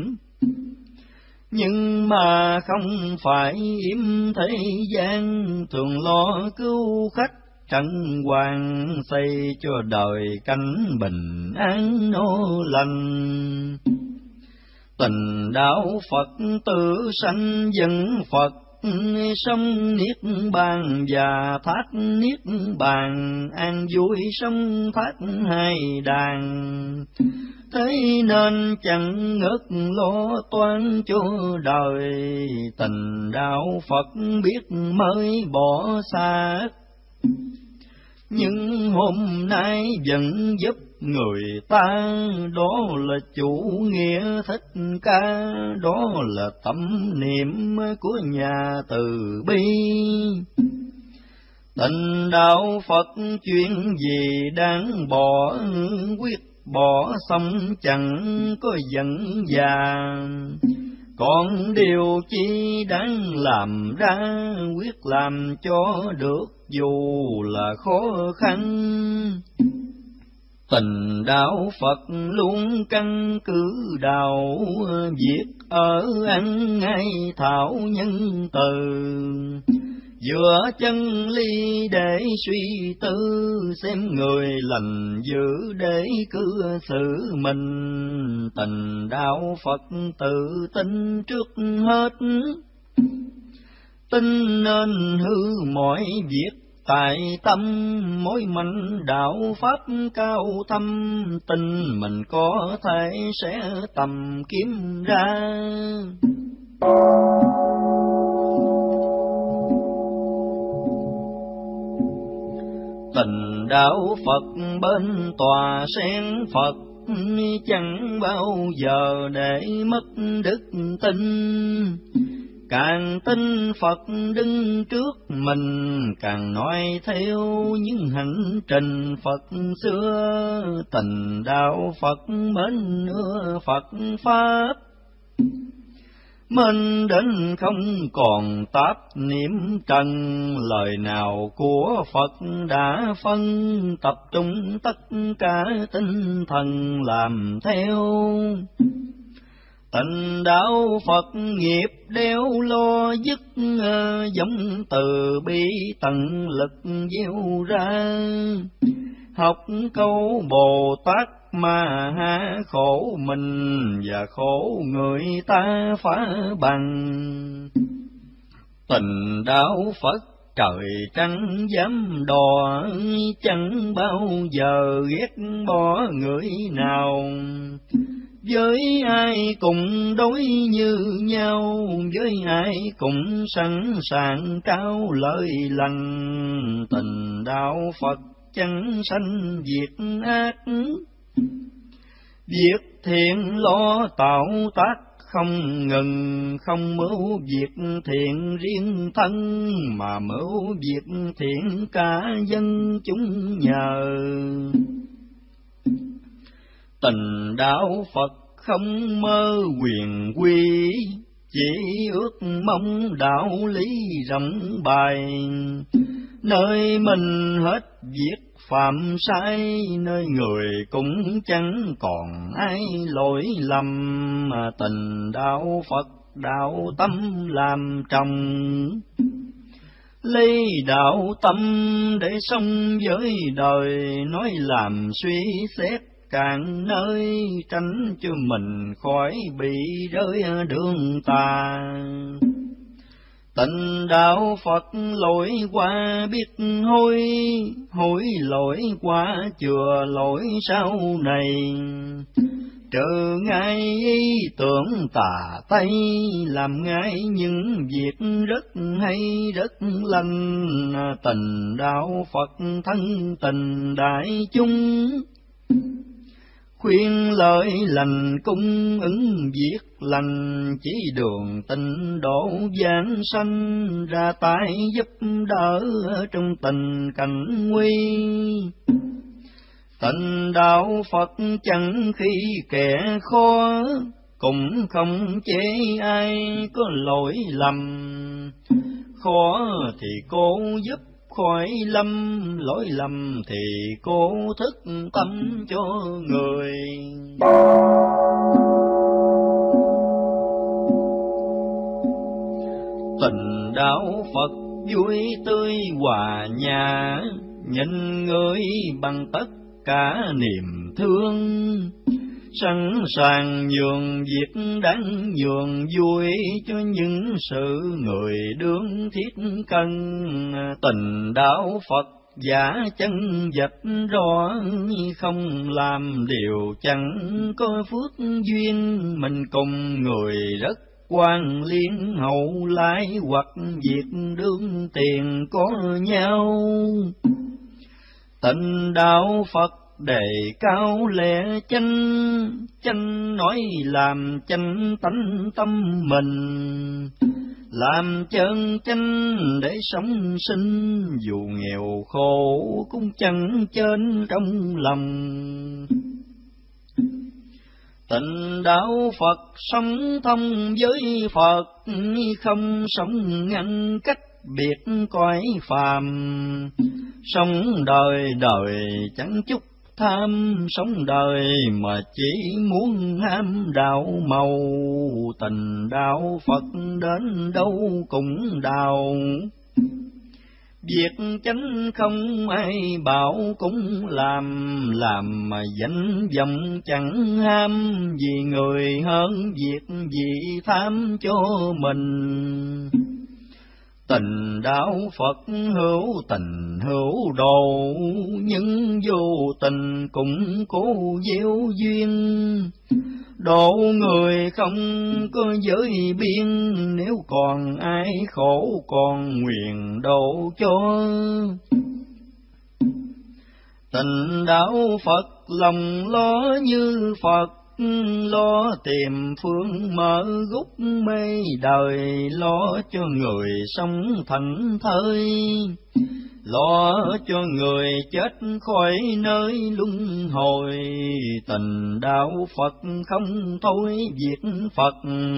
nhưng mà không phải yếm thế gian. Thường lo cứu khách trần hoàng, xây cho đời cánh bình an nô lành. Tịnh đạo Phật tự sanh dân Phật, sống niết bàn và thác niết bàn. An vui sống thác hai đàn, thế nên chẳng ngớt lo toan cho đời. Tịnh đạo Phật biết mới bỏ xác, nhưng hôm nay vẫn giúp người ta. Đó là chủ nghĩa Thích Ca, đó là tâm niệm của nhà từ bi. Tịnh đạo Phật chuyện gì đáng bỏ, quyết bỏ xong chẳng có giận già. Còn điều chi đáng làm ra, quyết làm cho được dù là khó khăn. Tịnh đạo Phật luôn căn cứ đạo, việc ở ăn ngay thảo nhân từ. Giữa chân ly để suy tư, xem người lành dữ để cư xử mình. Tịnh đạo Phật tự tin trước hết, tin nên hư mọi việc tại tâm. Mối manh đạo pháp cao thâm, tin mình có thể sẽ tầm kiếm ra. Tịnh đạo Phật bên tòa sen Phật, chẳng bao giờ để mất đức tin. Càng tin Phật đứng trước mình, càng nói theo những hành trình Phật xưa. Tịnh đạo Phật mến ưa Phật Pháp, mình đến không còn tạp niệm trần. Lời nào của Phật đã phân, tập trung tất cả tinh thần làm theo. Tịnh đạo Phật nghiệp đeo lo dứt, giống từ bi tận lực gieo ra. Học câu Bồ Tát mà ha khổ mình và khổ người ta phá bằng. Tình đạo Phật trời trắng dám đò, chẳng bao giờ ghét bỏ người nào. Với ai cùng đối như nhau, với ai cũng sẵn sàng trao lời lành. Tình đạo Phật chẳng sanh việc ác, việc thiện lo tạo tác không ngừng. Không mưu việc thiện riêng thân, mà mưu việc thiện cả dân chúng nhờ. Tình đạo Phật không mơ quyền quy, chỉ ước mong đạo lý rộng bài. Nơi mình hết việc phạm sai, nơi người cũng chẳng còn ai lỗi lầm. Tình đạo Phật đạo tâm làm trồng, lấy đạo tâm để sống với đời. Nói làm suy xét cạn nơi, tránh cho mình khỏi bị rơi đường tà. Tình đạo Phật lỗi qua biết hối, hối lỗi qua chừa lỗi sau này. Trừ ngay ý tưởng tà tây, làm ngay những việc rất hay rất lành. Tình đạo Phật thân tình đại chúng, khuyên lời lành cung ứng việc lành. Chỉ đường tịnh độ giảng sanh, ra tay giúp đỡ trong tình cảnh nguy. Tình đạo Phật chẳng khi kẻ khó, cũng không chế ai có lỗi lầm. Khó thì cố giúp khỏi lâm, lỗi lầm thì cố thức tâm cho người. Tình đạo Phật vui tươi hòa nhã, nhìn người bằng tất cả niềm thương. Sẵn sàng nhường việc đáng nhường vui, cho những sự người đương thiết cần. Tình đạo Phật giả chân vật rõ, không làm điều chẳng có phước duyên. Mình cùng người rất quan liên hậu lái, hoặc việc đương tiền có nhau. Tình đạo Phật đề cao lẽ chánh, chánh nói làm chánh tánh tâm mình. Làm chân chánh để sống sinh, dù nghèo khổ cũng chẳng trên trong lòng. Tình đạo Phật sống thông với Phật, không sống ngăn cách biệt cõi phàm. Sống đời đời chẳng chút tham, sống đời mà chỉ muốn ham đạo màu. Tình đạo Phật đến đâu cũng đào, việc chánh không ai bảo cũng làm mà danh vọng chẳng ham. Vì người hơn việc vì tham cho mình. Tình đạo Phật hữu tình hữu độ, nhưng vô tình cũng cố gieo duyên. Độ người không có giới biên, nếu còn ai khổ còn nguyện độ cho. Tình đạo Phật lòng lo như Phật, lo tìm phương mở gút mê đời. Lo cho người sống thảnh thơi, lo cho người chết khỏi nơi luân hồi. Tình đạo Phật không thôi việc Phật,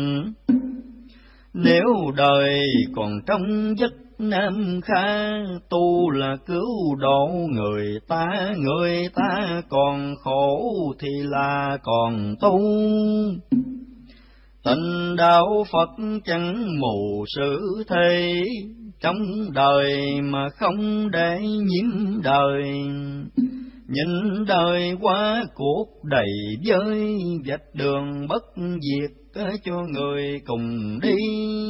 nếu đời còn trong giấc Nam Kha. Tu là cứu độ người ta còn khổ thì là còn tu. Tình đạo Phật chẳng mù sự thế, trong đời mà không để nhiễm đời. Nhìn đời quá cuộc đầy vơi, vạch đường bất diệt cho người cùng đi.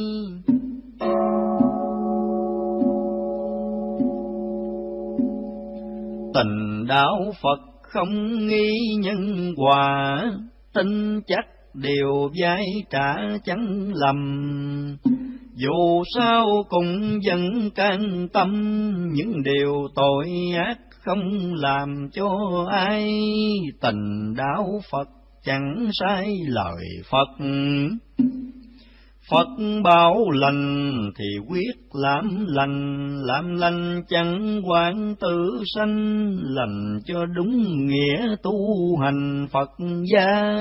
Tình đạo Phật không nghi nhân quả, tin chắc điều vai trả chẳng lầm. Dù sao cũng vẫn can tâm, những điều tội ác không làm cho ai. Tình đạo Phật chẳng sai lời Phật, Phật bảo lành thì quyết làm lành chẳng quản tử sanh, lành cho đúng nghĩa tu hành Phật gia.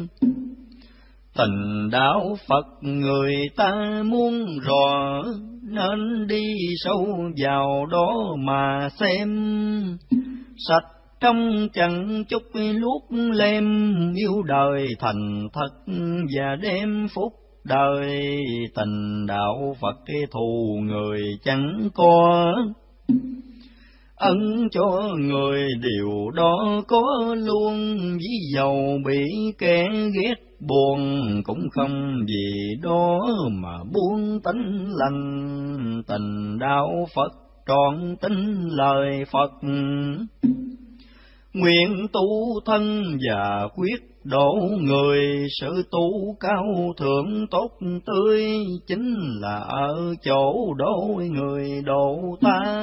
Tình đạo Phật người ta muốn rõ, nên đi sâu vào đó mà xem. Sạch trong chẳng chút luốc lem, yêu đời thành thật và đem phúc đời. Tình đạo Phật cái thù người chẳng có, ân cho người điều đó có luôn. Ví dầu bị kẻ ghét buồn, cũng không vì đó mà buông tánh lành. Tình đạo Phật trọn tin lời Phật, nguyện tu thân và quyết độ người. Sự tu cao thượng tốt tươi, chính là ở chỗ độ người độ ta.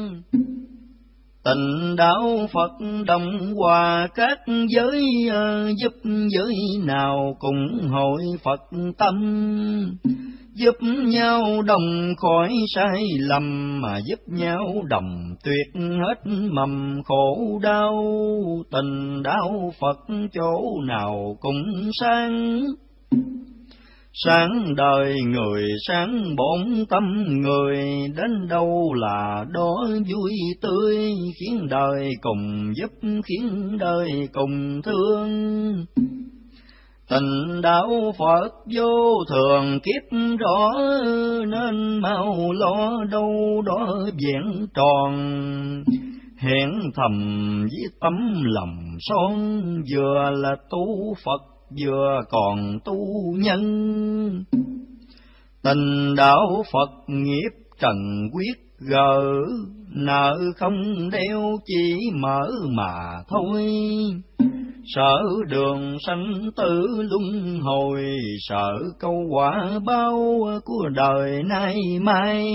Tình đạo Phật đồng hòa các giới, giúp giới nào cùng hội Phật tâm. Giúp nhau đồng khỏi sai lầm, mà giúp nhau đồng tuyệt hết mầm khổ đau. Tình đạo Phật chỗ nào cũng sáng, sáng đời người sáng bổn tâm người. Đến đâu là đó vui tươi, khiến đời cùng giúp, khiến đời cùng thương. Tình đạo Phật vô thường kiếp rõ, nên mau lo đâu đó vẹn tròn. Hẹn thầm với tấm lòng son, vừa là tu Phật vừa còn tu nhân. Tình đạo Phật nghiệp trần quyết gỡ, nợ không đeo chỉ mở mà thôi. Sợ đường sanh tử luân hồi, sợ câu quả báo của đời nay mai.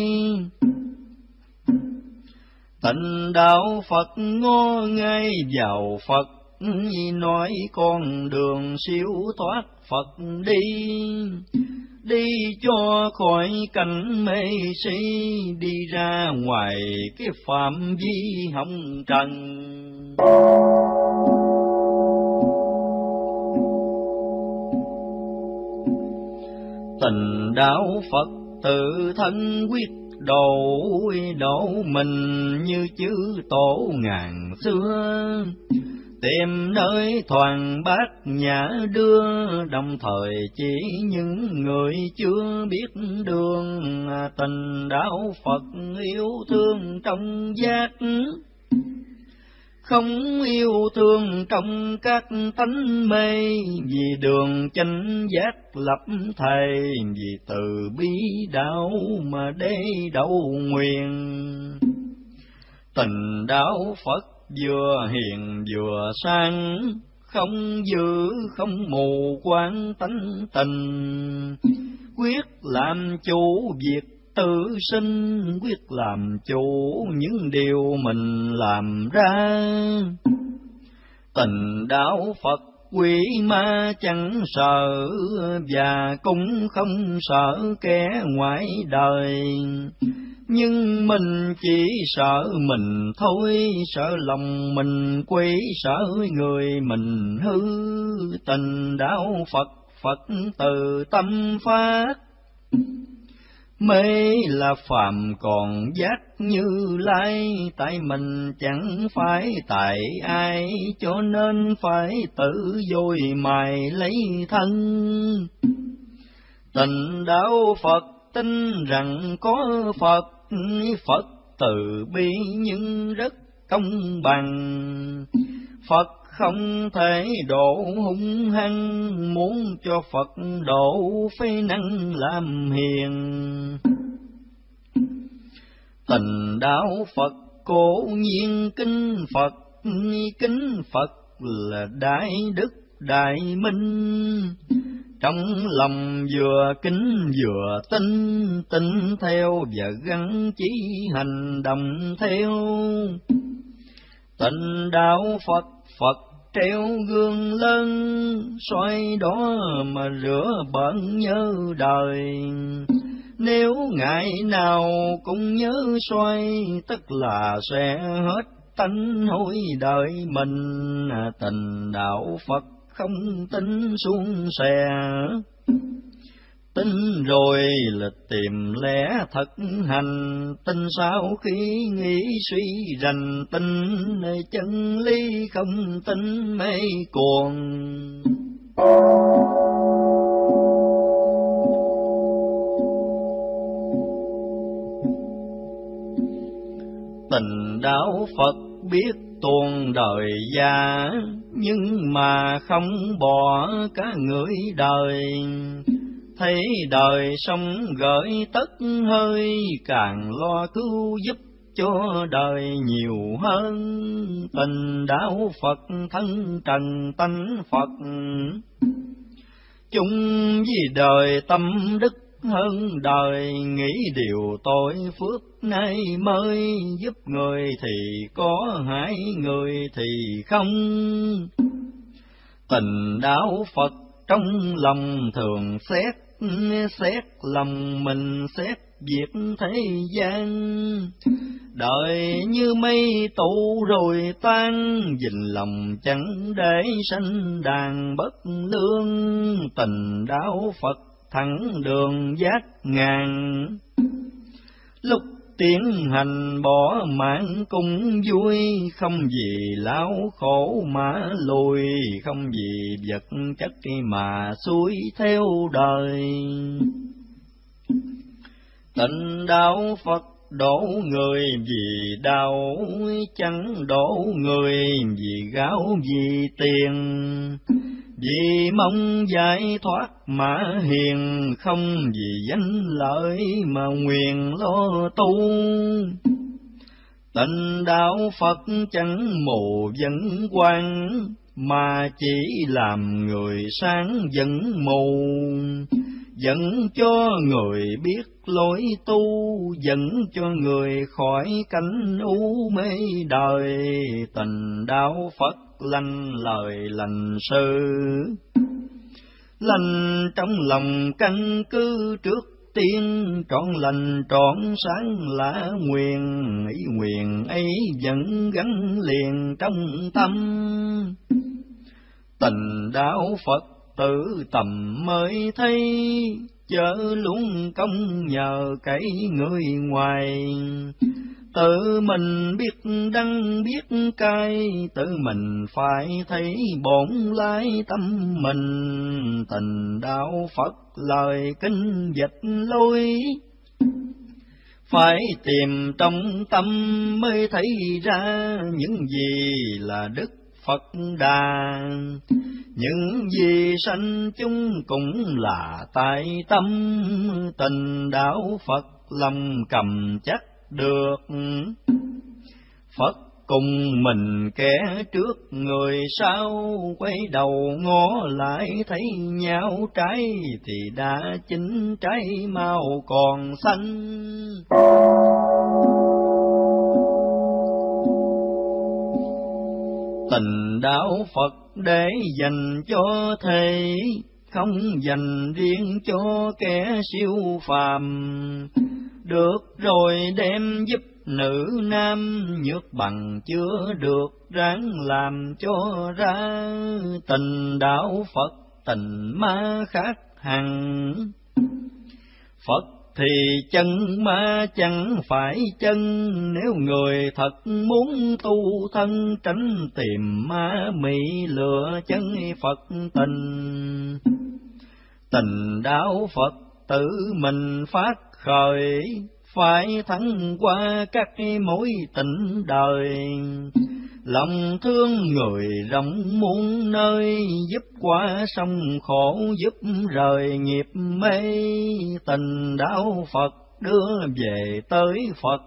Tình đạo Phật ngó ngay vào Phật, nói con đường siêu thoát Phật đi. Đi cho khỏi cảnh mê si, đi ra ngoài cái phạm vi hồng trần. Tình đạo Phật tự thân quyết độ mình, như chư tổ ngàn xưa. Tìm nơi thoàn bát nhã đưa, đồng thời chỉ những người chưa biết đường. Tình đạo Phật yêu thương trong giác, không yêu thương trong các tánh mê. Vì đường chánh giác lập thầy, vì từ bi đạo mà đế đậu nguyện. Tình đạo Phật vừa hiền vừa sang, không dữ không mù quáng tánh tình. Quyết làm chủ việc tự sinh, quyết làm chủ những điều mình làm ra. Tình đạo Phật quỷ ma chẳng sợ, và cũng không sợ kẻ ngoại đời. Nhưng mình chỉ sợ mình thôi, sợ lòng mình quỷ, sợ người mình hư. Tình đạo Phật Phật từ tâm phát, mê là phàm còn giác Như Lai. Tại mình chẳng phải tại ai, cho nên phải tự dối mài lấy thân. Tình đạo Phật tin rằng có Phật, Phật từ bi nhưng rất công bằng. Phật không thể độ hung hăng, muốn cho Phật độ phế năng làm hiền. Tình đạo Phật cố nhiên kính Phật, kính Phật là đại đức đại minh. Trong lòng vừa kính vừa tin, tin theo và gắn chí hành động theo. Tình đạo Phật, Phật treo gương lớn, soi đó mà rửa bận nhớ đời. Nếu ngày nào cũng nhớ soi, tức là sẽ hết tánh hối đời mình. Tình đạo Phật không tính suôn sẻ, tin rồi là tìm lẽ thật hành. Tin sau khi nghĩ suy rành, tin nơi chân lý không tin mê cuồng. Tình đạo Phật biết tuôn đời già, nhưng mà không bỏ cả người đời. Thấy đời sống gửi tất hơi, càng lo cứu giúp cho đời nhiều hơn. Tình đạo Phật thân trần tánh Phật, chung vì đời tâm đức hơn đời. Nghĩ điều tội phước nay mới, giúp người thì có hại người thì không. Tình đạo Phật trong lòng thường xét, xét lòng mình xét việc thế gian. Đời như mây tụ rồi tan, dình lòng chẳng để sanh đàn bất lương. Tình đạo Phật thẳng đường giác ngàn, lúc tiến hành bỏ mạng cũng vui. Không vì lão khổ mà lùi, không vì vật chất mà xuôi theo đời. Tình đạo Phật đổ người vì đau, chẳng đổ người vì gáo vì tiền. Vì mong giải thoát mà hiền, không vì danh lợi mà nguyện lo tu. Tình đạo Phật chẳng mù dẫn quan, mà chỉ làm người sáng dẫn mù. Dẫn cho người biết lối tu, dẫn cho người khỏi cảnh u mê đời. Tình đạo Phật lành lời lành sự, lành trong lòng căn cứ trước tiên. Trọn lành trọn sáng là nguyện, ý nguyện ấy vẫn gắn liền trong tâm. Tình đạo Phật tự tầm mới thấy, chớ luôn công nhờ cậy người ngoài. Tự mình biết đắng biết cay, tự mình phải thấy bổn lái tâm mình. Tình đạo Phật lời kinh dịch lối, phải tìm trong tâm mới thấy ra. Những gì là đức Phật đà, những gì sanh chúng cũng là tại tâm. Tình đạo Phật lòng cầm chắc được, Phật cùng mình kẻ trước người sau. Quay đầu ngó lại thấy nhau, trái thì đã chín trái mau còn xanh. Tình đạo Phật để dành cho thầy, không dành riêng cho kẻ siêu phàm. Được rồi đem giúp nữ nam, nhược bằng chưa được ráng làm cho ra. Tình đạo Phật tình ma khác hẳn, Phật thì chân ma chẳng phải chân. Nếu người thật muốn tu thân, tránh tìm ma mị lừa chân Phật tình. Tình đạo Phật tự mình phát khởi, phải thắng qua các mối tình đời. Lòng thương người rộng muôn nơi, giúp qua sông khổ, giúp rời nghiệp mê. Tình đạo Phật đưa về tới Phật,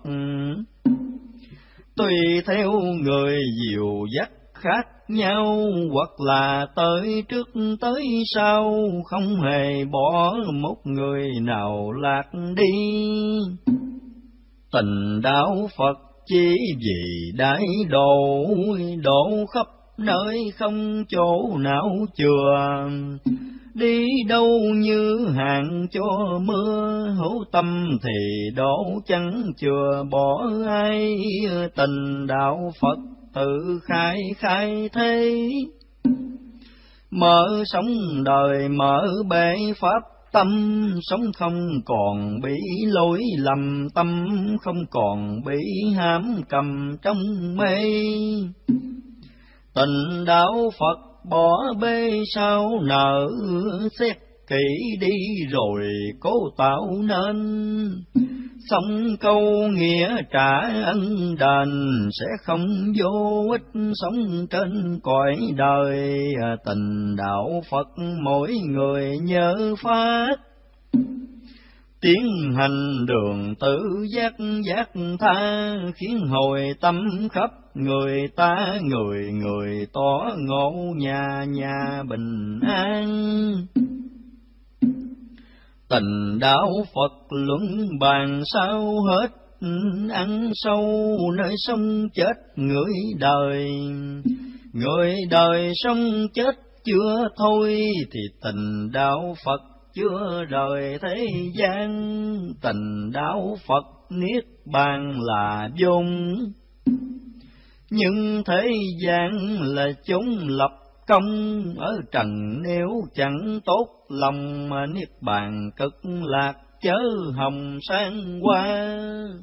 tùy theo người dìu dắt khác nhau, hoặc là tới trước tới sau, không hề bỏ một người nào lạc đi. Tình đạo Phật chỉ vì đại độ, độ khắp nơi không chỗ nào chừa. Đi đâu như hạn cho mưa, hữu tâm thì đổ chẳng chừa bỏ ai. Tình đạo Phật tự khai khai thế, mở sống đời mở bể pháp tâm. Sống không còn bị lỗi lầm, tâm không còn bị hãm cầm trong mê. Tình đạo Phật bỏ bê sao nợ, xét kỹ đi rồi cố tạo nên. Sống câu nghĩa trả ân đền, sẽ không vô ích sống trên cõi đời. Tình đạo Phật mỗi người nhớ phát, tiến hành đường tự giác giác tha, khiến hồi tâm khắp người ta. Người người tỏ ngộ, nhà nhà bình an. Tình đạo Phật luận bàn sao hết, ăn sâu nơi sống chết người đời. Người đời sống chết chưa thôi, thì tình đạo Phật chưa rời thế gian. Tình đạo Phật niết bàn là vốn, nhưng thế gian là chốn lập công. Ở trần nếu chẳng tốt lòng, mà niết bàn cực lạc chớ hồng sang qua.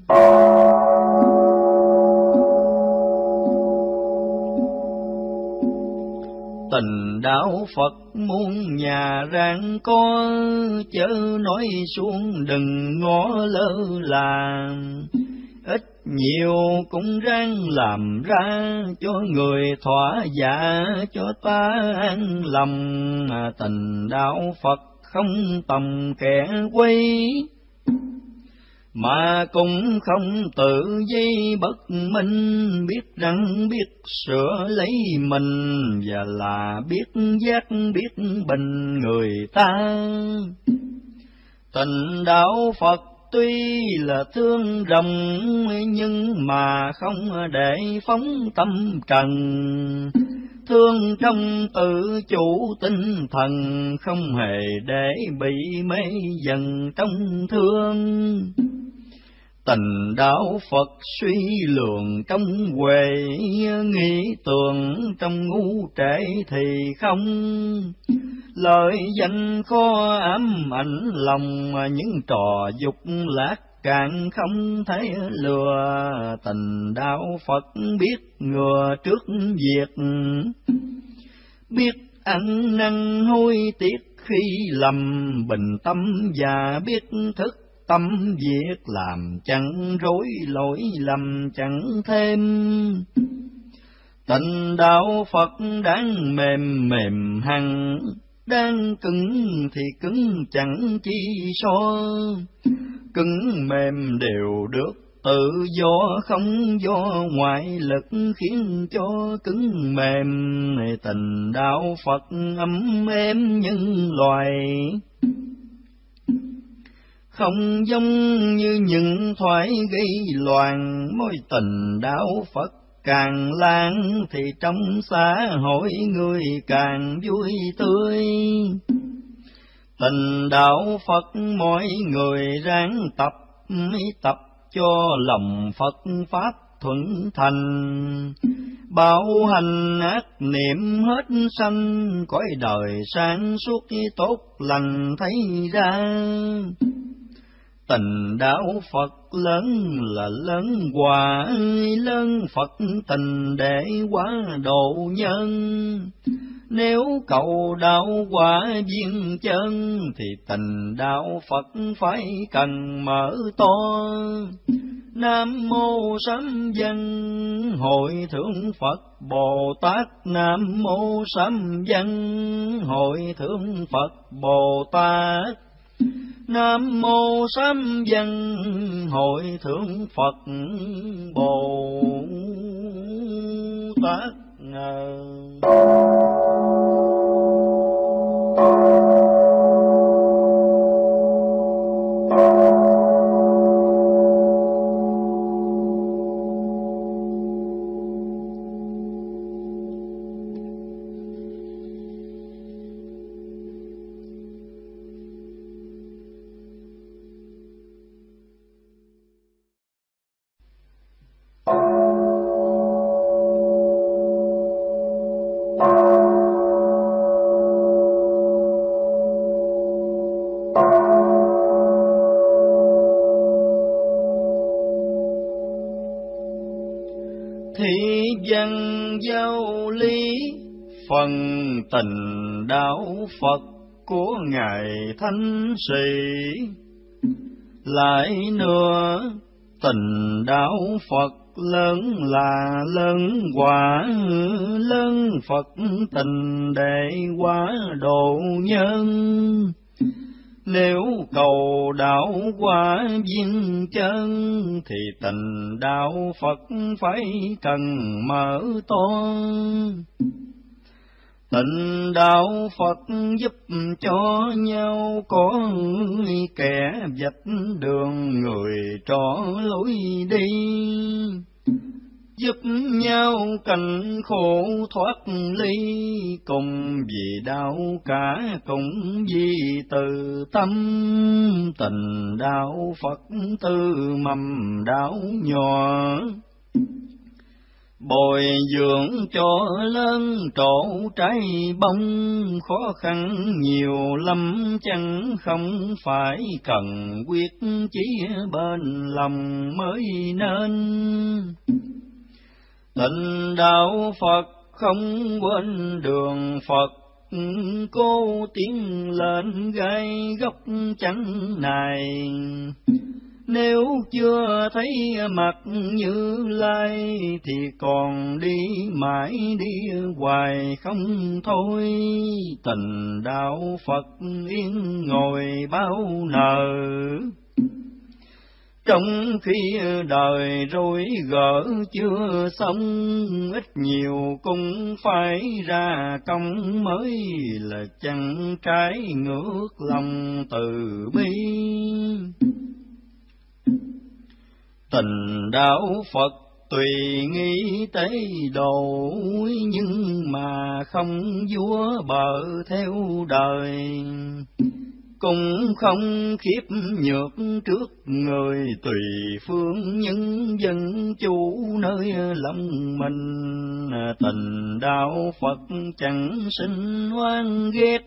Tình đạo Phật muôn nhà ráng có, chớ nói xuống đừng ngó lơ là. Ít nhiều cũng ráng làm ra, cho người thỏa dạ, cho ta an lòng. Tình đạo Phật không tầm kẻ quấy, mà cũng không tự dây bất minh. Biết rằng biết sửa lấy mình, và là biết giác biết bình người ta. Tình đạo Phật tuy là thương rộng, nhưng mà không để phóng tâm trần. Thương trong tự chủ tinh thần, không hề để bị mê dần trong thương. Tình đạo Phật suy lường trong huệ, nghĩ tưởng trong ngu trễ thì không. Lời danh khó ám ảnh lòng, những trò dục lạc càng không thể lừa. Tình đạo Phật biết ngừa trước việc, biết ăn năn hối tiếc khi lầm. Bình tâm và biết thức tâm việc, làm chẳng rối lỗi lầm chẳng thêm. Tình đạo Phật đáng mềm mềm hằng, đang cứng thì cứng chẳng chi so. Cứng mềm đều được tự do, không do ngoại lực khiến cho cứng mềm. Tình đạo Phật ấm êm nhân loài, không giống như những thoái gây loạn. Mối tình đạo Phật càng lan, thì trong xã hội người càng vui tươi. Tình đạo Phật mỗi người ráng tập, tập cho lòng Phật Pháp thuận thành. Bảo hành ác niệm hết sanh, cõi đời sáng suốt tốt lành thấy ra. Tình đạo Phật lớn là lớn hòa, lớn Phật tình để hóa độ nhân. Nếu cầu đạo quả viên chân, thì tình đạo Phật phải cần mở to. Nam mô Sám Văn Hội Thượng Phật Bồ Tát. Nam mô Sám Văn Hội Thượng Phật Bồ Tát. Nam mô Sám Văn Hội Thượng Phật Bồ Tát. Thị văn giáo lý phần tình đạo Phật của Ngài Thánh Sĩ. Lại nữa tình đạo Phật lớn là lớn quả, lớn Phật tình để hóa độ nhân. Nếu cầu đạo quả viên chân, thì tình đạo Phật phải cần mở to. Tình đạo Phật giúp cho nhau có kẻ vạch đường, người trỏ lối đi. Giúp nhau cảnh khổ thoát ly, cùng vì đạo cả cùng vì từ tâm. Tình đạo Phật từ mầm đạo nhỏ, bồi dưỡng cho lớn trổ trái bông. Khó khăn nhiều lắm chẳng không phải cần quyết chí bên lòng mới nên. Tình đạo Phật không quên đường Phật, cố tiến lên gai góc chẳng này. Nếu chưa thấy mặt Như Lai, thì còn đi mãi đi hoài không thôi. Tình đạo Phật yên ngồi bao nở, trong khi đời rối gỡ chưa xong. Ít nhiều cũng phải ra công, mới là chẳng trái ngược lòng từ bi. Tình đạo Phật tùy nghĩ tế độ, nhưng mà không vua bờ theo đời. Cũng không khiếp nhược trước người, tùy phương nhân dân chủ nơi lòng mình. Tình đạo Phật chẳng sinh oan ghét,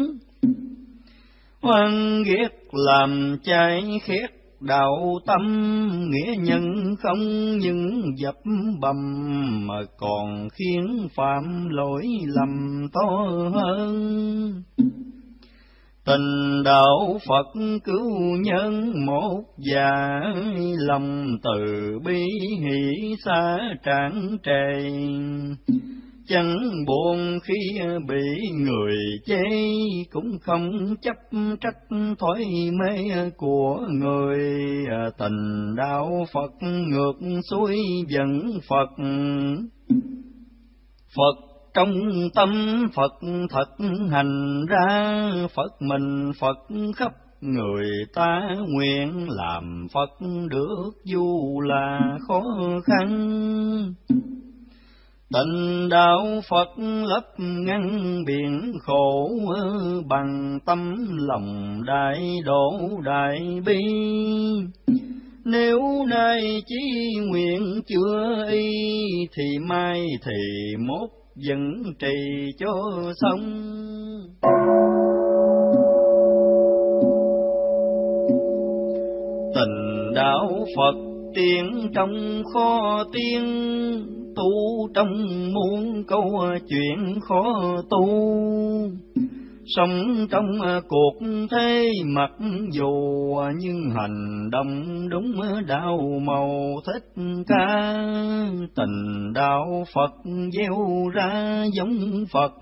oan ghét làm trái khét đạo tâm. Nghĩa nhân không những dập bầm, mà còn khiến phạm lỗi lầm to hơn. Tình đạo Phật cứu nhân một già, lòng từ bi hỷ xa tràn trề. Chẳng buồn khi bị người chê, cũng không chấp trách thói mê của người. Tình đạo Phật ngược xuôi dẫn Phật, Phật trong tâm Phật thật hành ra. Phật mình Phật khắp người ta, nguyện làm Phật được dù là khó khăn. Tình đạo Phật lấp ngăn biển khổ, bằng tâm lòng đại độ đại bi. Nếu nay chí nguyện chưa y, thì mai thì mốt vẫn trì cho xong. Tình đạo Phật tiên trong kho tiên, tu trong muôn câu chuyện khó tu. Sống trong cuộc thế mặc dù nhưng hành động đúng đạo màu thích ca. Tình đạo Phật gieo ra giống Phật,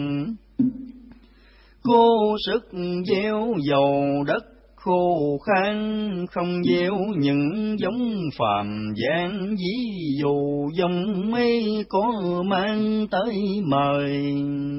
cố sức gieo dầu đất khô khan. Không gieo những giống phàm gian, ví dụ giống mây có mang tới mời.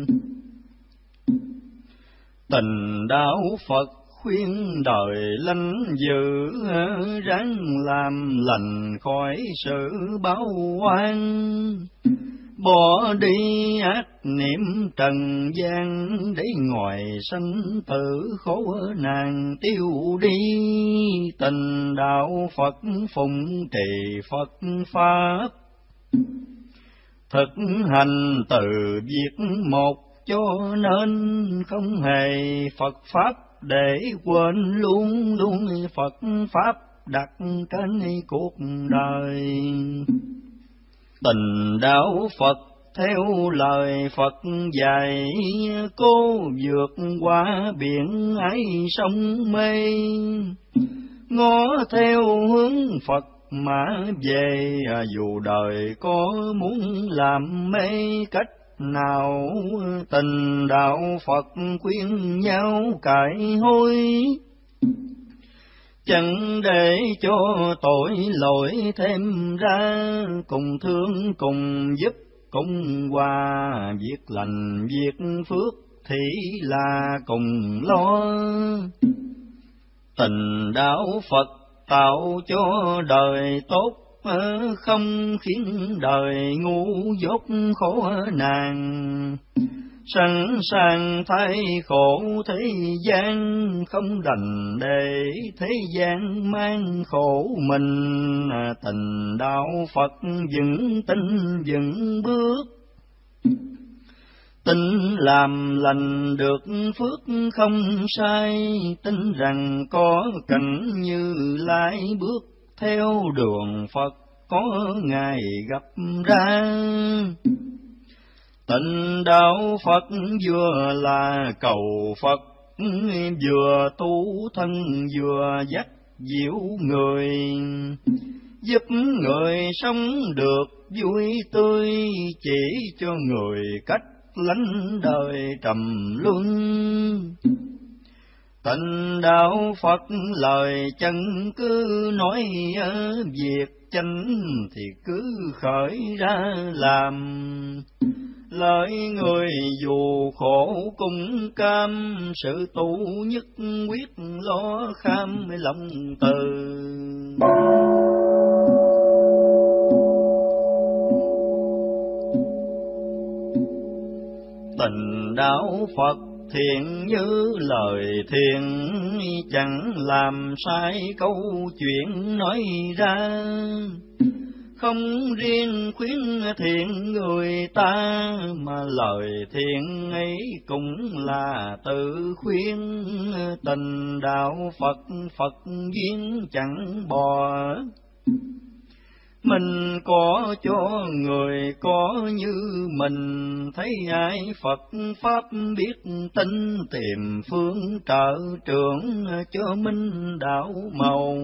Tình đạo Phật khuyên đời lánh dữ, ráng làm lành khỏi sự báo oan. Bỏ đi ác niệm trần gian, để ngoài sanh tử khổ nạn tiêu đi. Tình đạo Phật phụng trì Phật Pháp, thực hành từ việc một, cho nên không hề Phật Pháp để quên luôn luôn Phật Pháp đặt trên cuộc đời. Tình đạo Phật theo lời Phật dạy, cố vượt qua biển ái sông mê. Ngó theo hướng Phật mà về, dù đời có muốn làm mê cách nào. Tình đạo Phật khuyên nhau cải hối, chẳng để cho tội lỗi thêm ra. Cùng thương cùng giúp cùng hòa, việc lành việc phước thì là cùng lo. Tình đạo Phật tạo cho đời tốt, không khiến đời ngu dốt khổ nạn. Sẵn sàng thay khổ thế gian, không đành để thế gian mang khổ mình. Tình đạo Phật vững tin vững bước, tin làm lành được phước không sai. Tin rằng có cảnh Như Lai bước theo đường Phật, có ngày gặp ra. Tình đạo Phật vừa là cầu Phật, vừa tu thân vừa dắt dịu người. Giúp người sống được vui tươi, chỉ cho người cách lánh đời trầm luân. Tình đạo Phật lời chân cứ nói, việc chánh thì cứ khởi ra làm. Lời người dù khổ cũng cam, sự tu nhất quyết lo kham lòng từ. Tình đạo Phật thiện như lời thiền, chẳng làm sai câu chuyện nói ra. Không riêng khuyến thiện người ta, mà lời thiện ấy cũng là tự khuyên. Tình đạo Phật Phật duyên chẳng bỏ, mình có cho người có như mình. Thấy ai Phật Pháp biết tin, tìm phương trợ trưởng cho minh đạo màu.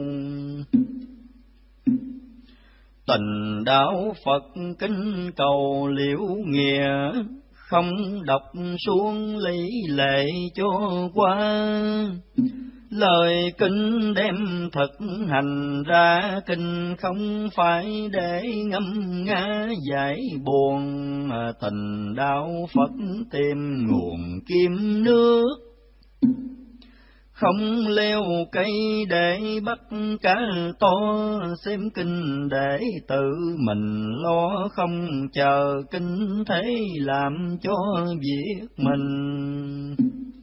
Tình đạo Phật kính cầu liễu nghĩa, không đọc xuống lấy lệ cho qua. Lời kinh đem thực hành ra, kinh không phải để ngâm nga giải buồn. Tình đạo Phật tìm nguồn kim nước, không leo cây để bắt cá to. Xem kinh để tự mình lo, không chờ kinh thế làm cho việc mình.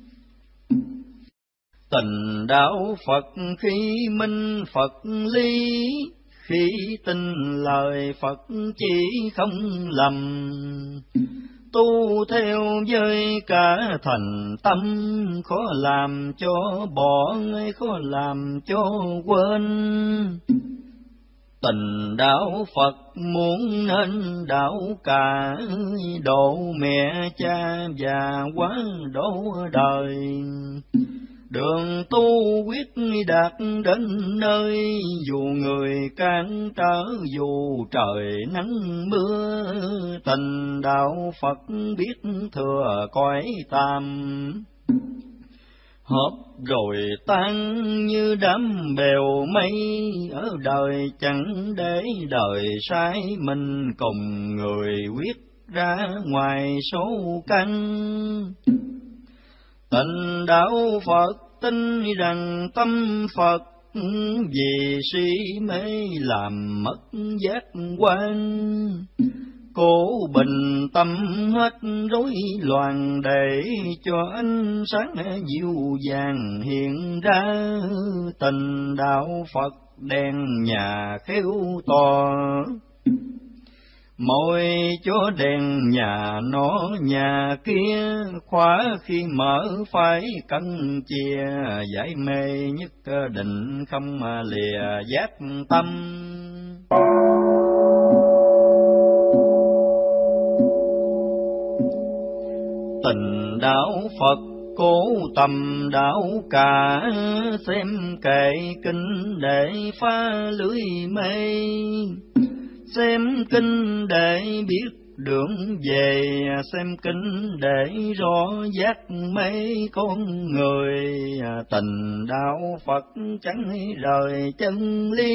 Tình đạo Phật khi minh Phật lý, khi tin lời Phật chỉ không lầm. Tu theo với cả thành tâm, khó làm cho bỏ, khó làm cho quên. Tình đạo Phật muốn nên đạo cả, độ mẹ cha và quá độ đời. Đường tu quyết đạt đến nơi, dù người cản trở, dù trời nắng mưa. Tình đạo Phật biết thừa cõi tam, hợp rồi tan như đám bèo mây. Ở đời chẳng để đời sai, mình cùng người quyết ra ngoài số căn. Tình đạo Phật tin rằng tâm Phật, vì si mê làm mất giác quan. Cố bình tâm hết rối loạn, để cho ánh sáng dịu dàng hiện ra. Tình đạo Phật đèn nhà khéo to, mỗi chỗ đèn nhà nó nhà kia. Khóa khi mở phải cân chia, giải mê nhất định không lìa giác tâm. Tình đạo Phật cố tâm đạo cả, xem kệ kinh để phá lưới mê. Xem kinh để biết đường về, xem kinh để rõ giác mấy con người. Tình đạo Phật chẳng rời chân lý,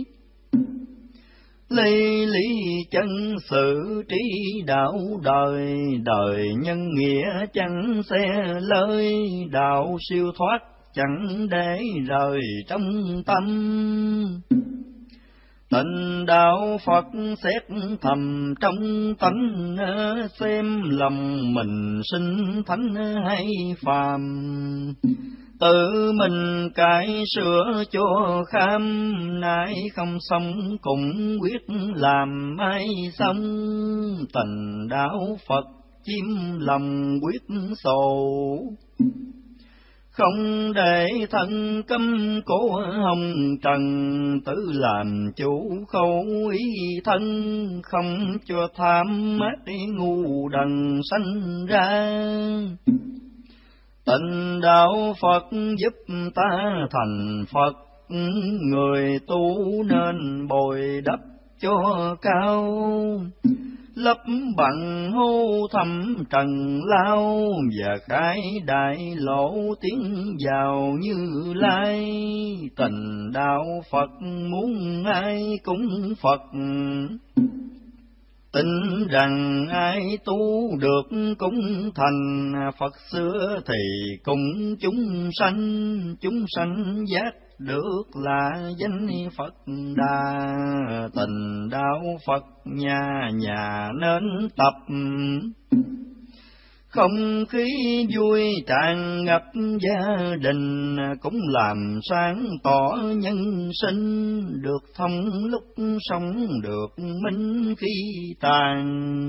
lý lý chân sự trí đạo đời. Đời nhân nghĩa chẳng xe lời, đạo siêu thoát chẳng để rời trong tâm. Tình đạo Phật xét thầm trong tánh, xem lòng mình sinh thánh hay phàm. Tự mình cải sửa cho kham, nay không xong cũng quyết làm ai xong. Tình đạo Phật chiếm lòng quyết sầu, không để thân cấm cổ hồng trần. Tự làm chủ khẩu ý thân, không cho tham mát ngu đần sanh ra. Tình đạo Phật giúp ta thành Phật, người tu nên bồi đắp cho cao. Lấp bằng hô thầm trần lao, và khai đại lộ tiến vào Như Lai. Tình đạo Phật muốn ai cũng Phật, tin rằng ai tu được cũng thành. Phật xưa thì cùng chúng sanh giác được là danh Phật Đà. Tình đạo Phật nhà nhà nên tập, không khí vui tràn ngập gia đình. Cũng làm sáng tỏ nhân sinh, được thông lúc sống được minh khi tàn.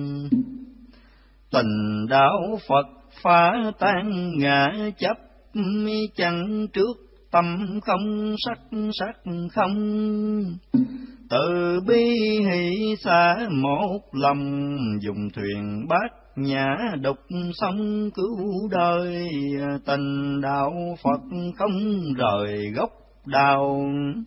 Tình đạo Phật phá tan ngã chấp, chẳng trước tâm không sắc không. Từ bi hỷ xả một lòng, dùng thuyền bát nhã đục sông cứu đời. Tình đạo Phật không rời gốc đào,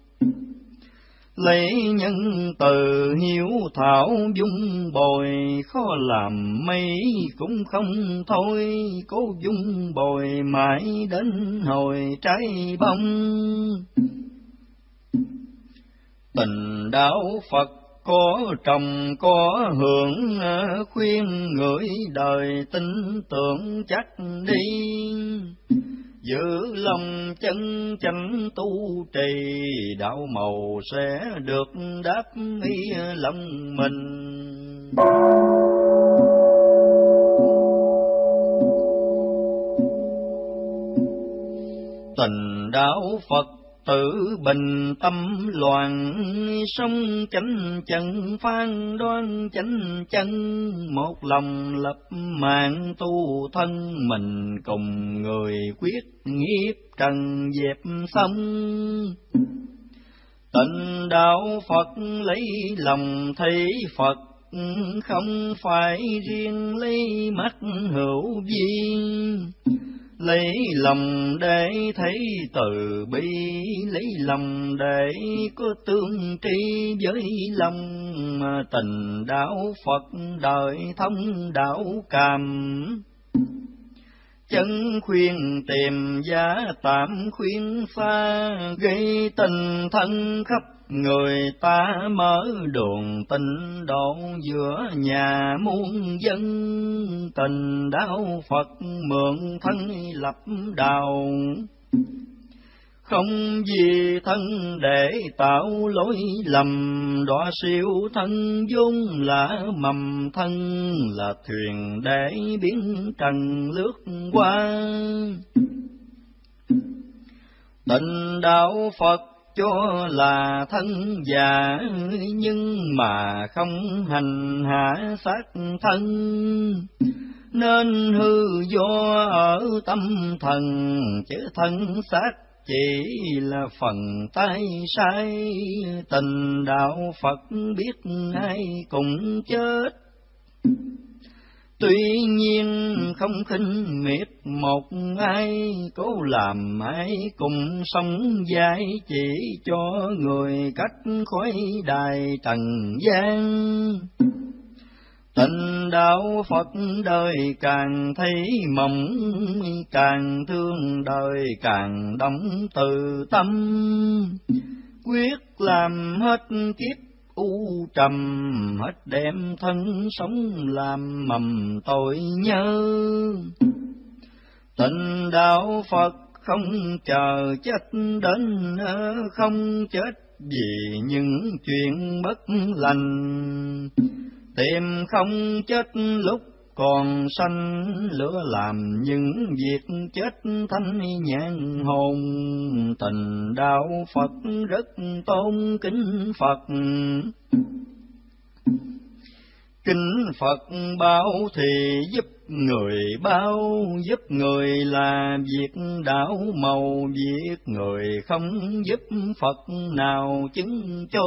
lấy nhân từ hiếu thảo dung bồi. Khó làm mấy cũng không thôi, cố dung bồi mãi đến hồi trái bông. Tình đạo Phật có trồng có hưởng, khuyên người đời tin tưởng chắc đi. Giữ lòng chân chánh tu trì, đạo màu sẽ được đáp ý lòng mình. Tình đạo Phật tự bình tâm loạn, sống chánh chân phán đoan chánh chân. Một lòng lập mạng tu thân, mình cùng người quyết nghiệp trần dẹp xong. Tịnh đạo Phật lấy lòng thấy Phật, không phải riêng lấy mắt hữu vi. Lấy lòng để thấy từ bi, lấy lòng để có tương tri với lòng. Tình đạo Phật đời thông đạo càm, chân khuyên tìm giá tạm khuyên xa. Gây tình thân khắp người ta, mở đường tịnh độ giữa nhà muôn dân. Tình đạo Phật mượn thân lập đạo, không vì thân để tạo lỗi lầm. Đọa siêu thân vốn là mầm thân, là thuyền để biển trần lướt qua. Tịnh đạo Phật cho là thân già, nhưng mà không hành hạ xác thân. Nên hư do ở tâm thần, chứ thân xác chỉ là phần tay sai. Tình đạo Phật biết ai cũng chết, tuy nhiên không khinh miệt một ai. Cố làm ai cùng sống dài, chỉ cho người cách khỏi đài trần gian. Tịnh đạo Phật đời càng thấy mộng, càng thương đời càng đóng từ tâm. Quyết làm hết kiếp u trầm, hết đem thân sống làm mầm tội nhớ. Tịnh đạo Phật không chờ chết đến, không chết vì những chuyện bất lành. Tìm không chết lúc còn sanh, lửa làm những việc chết thanh nhãn hồn. Tình đạo Phật rất tôn kính Phật, kính Phật bao thì giúp người bao. Giúp người là việc đạo màu, việc người không giúp Phật nào chứng cho.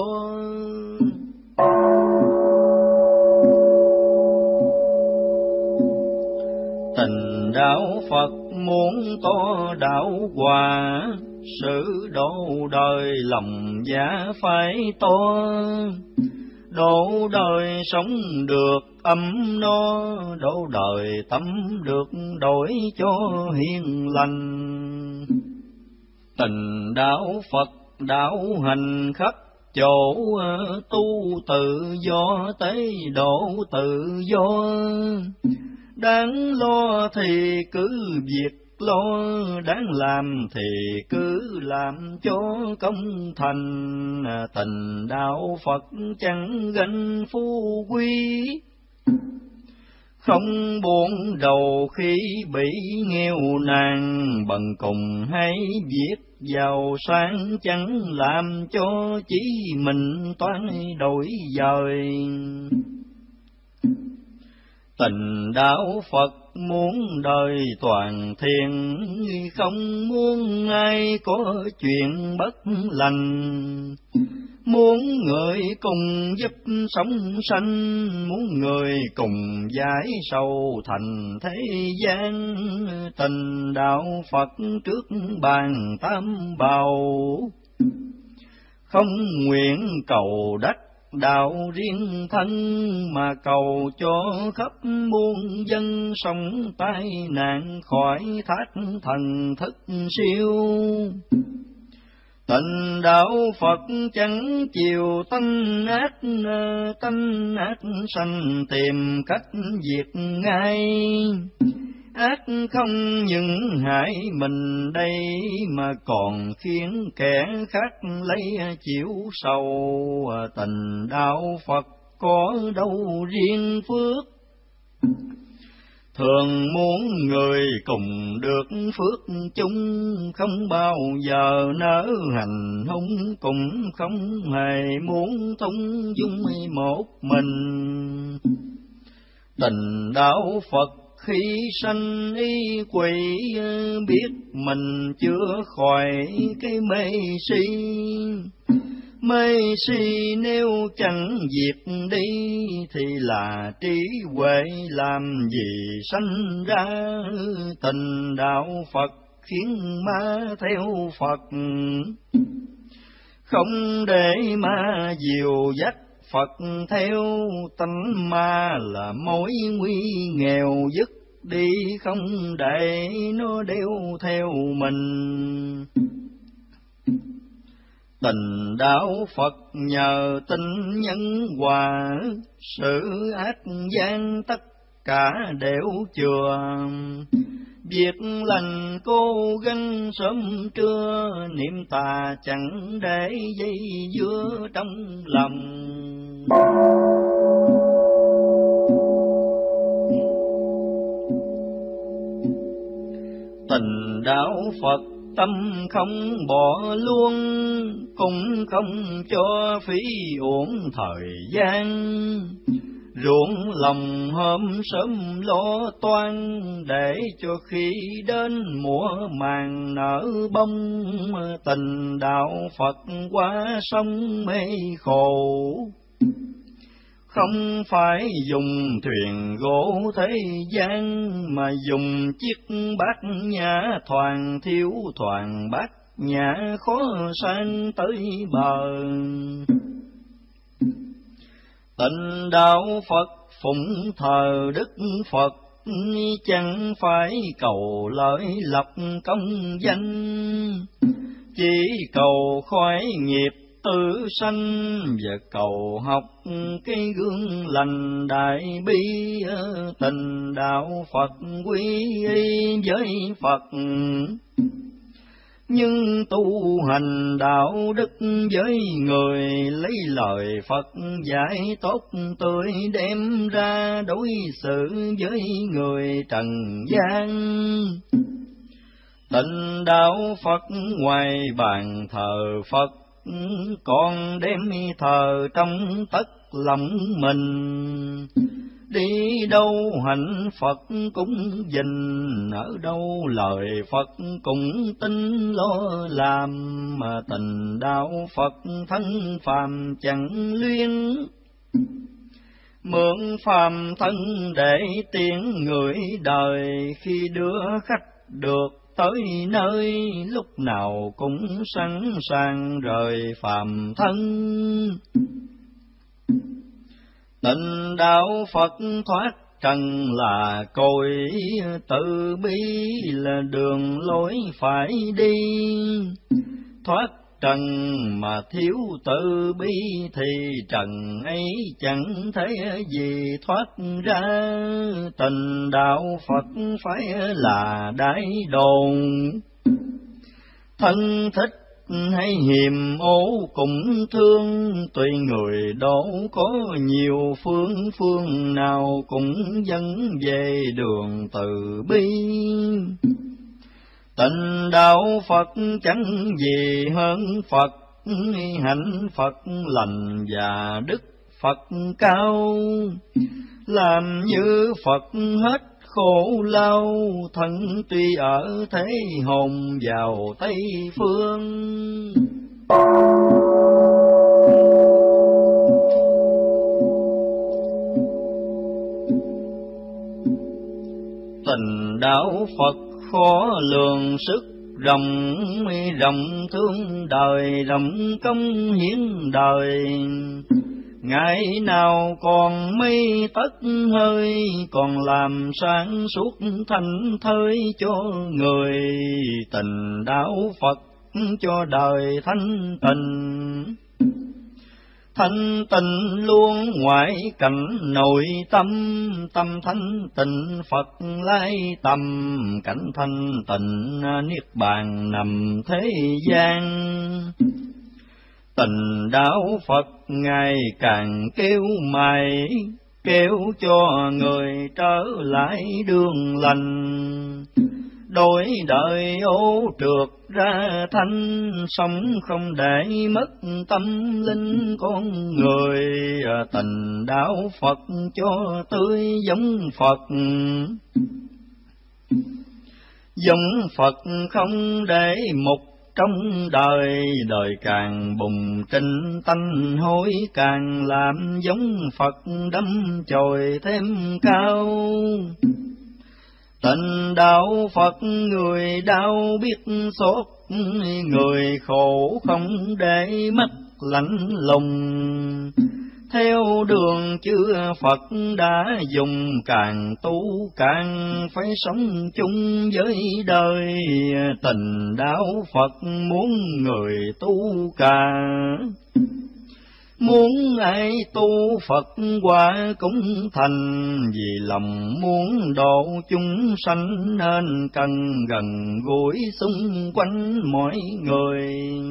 Tình đạo Phật muốn to đạo hòa, sự độ đời lòng giá phải to. Độ đời sống được ấm no, độ đời tâm được đổi cho hiền lành. Tình đạo Phật đạo hành khắp chỗ, tu tự do tế độ tự do. Đáng lo thì cứ việc lo, đáng làm thì cứ làm cho công thành. Tình đạo Phật chẳng ganh phú quý, không buồn đầu khi bị nghèo nàn. Bần cùng hay việc giàu sang, chẳng làm cho chỉ mình toán đổi dời. Tình đạo Phật muốn đời toàn thiện, không muốn ai có chuyện bất lành. Muốn người cùng giúp sống sanh, muốn người cùng giải sầu thành thế gian. Tình đạo Phật trước bàn tam bảo, không nguyện cầu đắc đạo riêng thân, mà cầu cho khắp muôn dân sống tai nạn khỏi thác thần thức siêu. Tịnh đạo Phật chẳng chiều tánh ác sanh, tìm cách diệt ngay. Ác không những hại mình đây, mà còn khiến kẻ khác lấy chịu sầu. Tình đạo Phật có đâu riêng phước, thường muốn người cùng được phước chung. Không bao giờ nỡ hành hung, cũng không hề muốn thung dung một mình. Tình đạo Phật khi sanh y quỷ, biết mình chưa khỏi cái mê si. Mê si nếu chẳng diệt đi, thì là trí huệ làm gì sanh ra. Tình đạo Phật khiến ma theo Phật, không để ma dìu dắt Phật theo. Tánh ma là mối nguy nghèo, dứt đi không để nó đeo theo mình. Tình đạo Phật nhờ tin nhân hòa, sự ác gian tất cả đều chừa. Việc lành cố gắng sớm trưa, niệm tà chẳng để dây dưa trong lòng. Tình đạo Phật tâm không bỏ luôn, cũng không cho phí uổng thời gian. Ruộng lòng hôm sớm lo toan, để cho khi đến mùa màng nở bông. Tình đạo Phật qua sông mê khổ, không phải dùng thuyền gỗ thế gian, mà dùng chiếc bát nhã thoàn thiếu thoàn bát nhã khó sang tới bờ. Tình đạo Phật phụng thờ Đức Phật, chẳng phải cầu lợi lộc công danh, chỉ cầu khỏi nghiệp tự sanh, và cầu học cái gương lành đại bi. Tình đạo Phật quy y với Phật, nhưng tu hành đạo đức với người. Lấy lời Phật dạy tốt tươi, đem ra đối xử với người trần gian. Tình đạo Phật ngoài bàn thờ Phật, còn đem thờ trong tất lòng mình. Đi đâu hạnh Phật cũng dình, ở đâu lời Phật cũng tin lo làm. Mà tình đạo Phật thân phàm chẳng luyên, mượn phàm thân để tiến người đời. Khi đưa khách được tới nơi, lúc nào cũng sẵn sàng rời phàm thân. Tình đạo Phật thoát trần là cội, từ bi là đường lối phải đi. Thoát trần mà thiếu từ bi, thì trần ấy chẳng thấy gì thoát ra. Tình đạo Phật phải là đại đồn, thân thích hay hiềm ô cũng thương. Tùy người độ có nhiều phương, phương nào cũng dẫn về đường từ bi. Tình đạo Phật chẳng gì hơn Phật, hạnh Phật lành và đức Phật cao. Làm như Phật hết khổ lao, thân tuy ở thế hồn vào Tây phương. Tình đạo Phật khó lường sức rộng, rộng thương đời, rộng công hiến đời. Ngày nào còn mây tất hơi, còn làm sáng suốt thanh thơi cho người. Tình đạo Phật cho đời thanh tịnh, thanh tịnh luôn ngoại cảnh nội tâm. Tâm thanh tịnh Phật lai tầm, cảnh thanh tịnh niết bàn nằm thế gian. Tình đạo Phật ngày càng kêu mày, kêu cho người trở lại đường lành. Đổi đời ô trượt ra thanh, sống không để mất tâm linh con người. Tình đạo Phật cho tươi giống Phật, giống Phật không để mục trong đời, đời càng bùng trinh tanh hối, càng làm giống Phật đắm chồi thêm cao. Tình đạo Phật người đau biết xót, người khổ không để mắt lạnh lùng. Theo đường chư Phật đã dùng, càng tu càng phải sống chung với đời. Tình đạo Phật muốn người tu cả, muốn ai tu Phật quả cũng thành. Vì lòng muốn độ chúng sanh nên cần gần gũi xung quanh mọi người.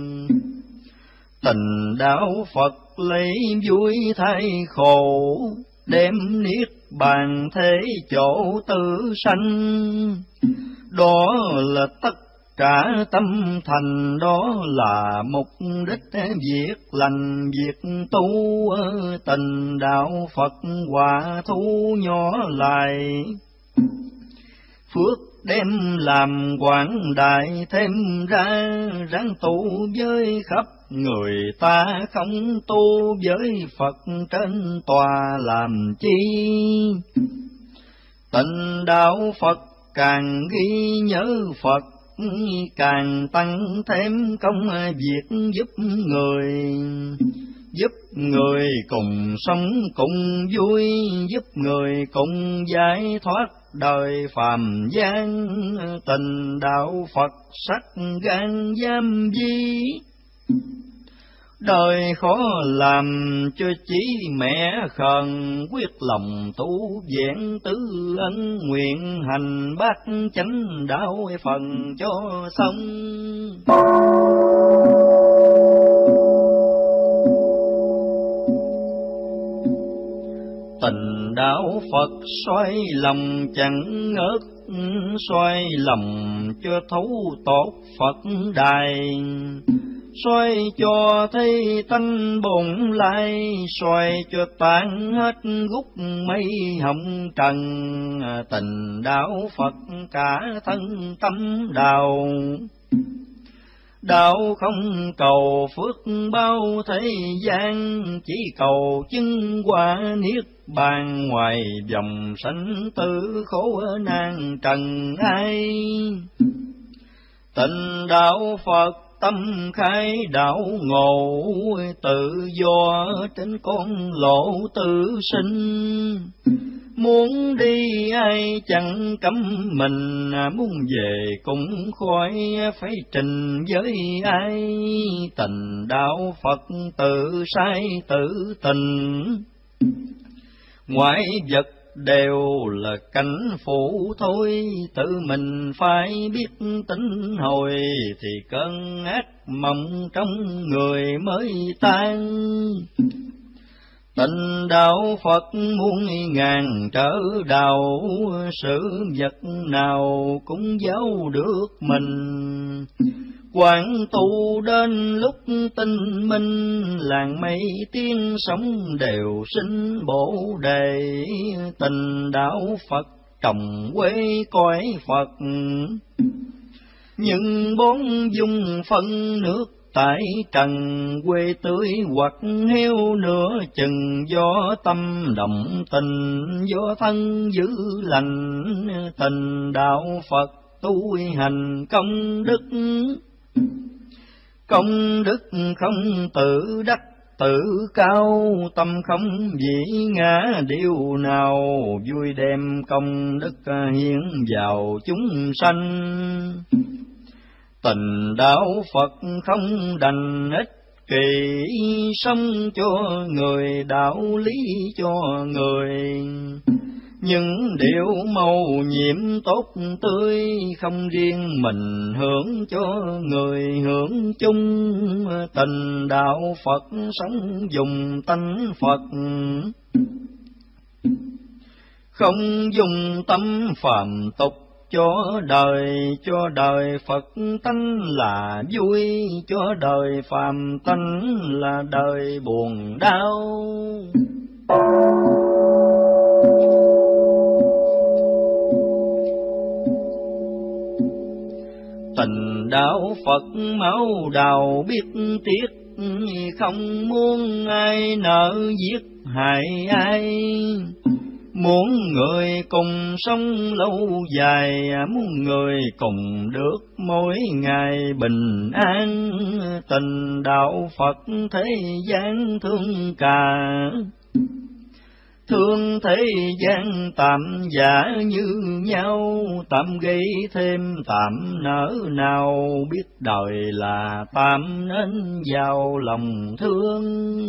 Tình đạo Phật lấy vui thay khổ, đem niết bàn thế chỗ tự sanh. Đó là tất cả tâm thành, đó là mục đích việc lành việc tu. Tình đạo Phật hòa thu nhỏ lại, phước đem làm quảng đại thêm ra. Ráng tu với khắp người ta, không tu với Phật trên tòa làm chi. Tình đạo Phật càng ghi nhớ Phật, càng tăng thêm công việc giúp người cùng sống cùng vui, giúp người cùng giải thoát đời phàm gian. Tình đạo Phật sắc gan giam di, đời khó làm cho chí mẹ khờn. Quyết lòng tu vẹn tứ ân, nguyện hành bát chánh đạo phần cho xong. Tình đạo Phật xoay lòng chẳng ngớt, xoay lòng cho thấu tốt Phật đài. Xoay cho thấy tánh bổn lai, xoay cho tan hết gút mây hồng trần. Tình đạo Phật cả thân tâm đạo, đạo không cầu phước bao thế gian. Chỉ cầu chứng quả niết bàn, ngoài dòng sanh tử khổ nan trần ai. Tình đạo Phật tâm khai đạo ngộ, tự do trên con lộ tự sinh. Muốn đi ai chẳng cấm mình, muốn về cũng khỏi phải trình với ai. Tình đạo Phật tự sai tự tình, ngoại vật đều là cảnh phụ thôi. Tự mình phải biết tính hồi, thì cơn ác mộng trong người mới tan. Tình đạo Phật muôn ngàn trở đạo, sự vật nào cũng giấu được mình. Quán tu đến lúc tinh minh, làng mây tiếng sóng đều sinh bổ đề. Tình đạo Phật trồng quê cõi Phật, những bón dung phân nước tại trần. Quê tưới hoặc heo nửa chừng, do tâm động tình, do thân giữ lành. Tình đạo Phật tu hành công đức, công đức không tự đắc tự cao. Tâm không dĩ ngã điều nào, vui đem công đức hiến vào chúng sanh. Tình đạo Phật không đành ích kỷ, sống cho người đạo lý cho người. Những điều màu nhiệm tốt tươi, không riêng mình hưởng cho người hưởng chung. Tình đạo Phật sống dùng tánh Phật, không dùng tâm phàm tục. Cho đời Phật tánh là vui, cho đời phàm tánh là đời buồn đau. Tình đạo Phật máu đào biết tiếc, không muốn ai nợ giết hại ai. Muốn người cùng sống lâu dài, muốn người cùng được mỗi ngày bình an. Tình đạo Phật thế gian thương cả, thương thế gian tạm giả như nhau. Tạm gây thêm tạm nỡ nào, biết đời là tạm nên giàu lòng thương.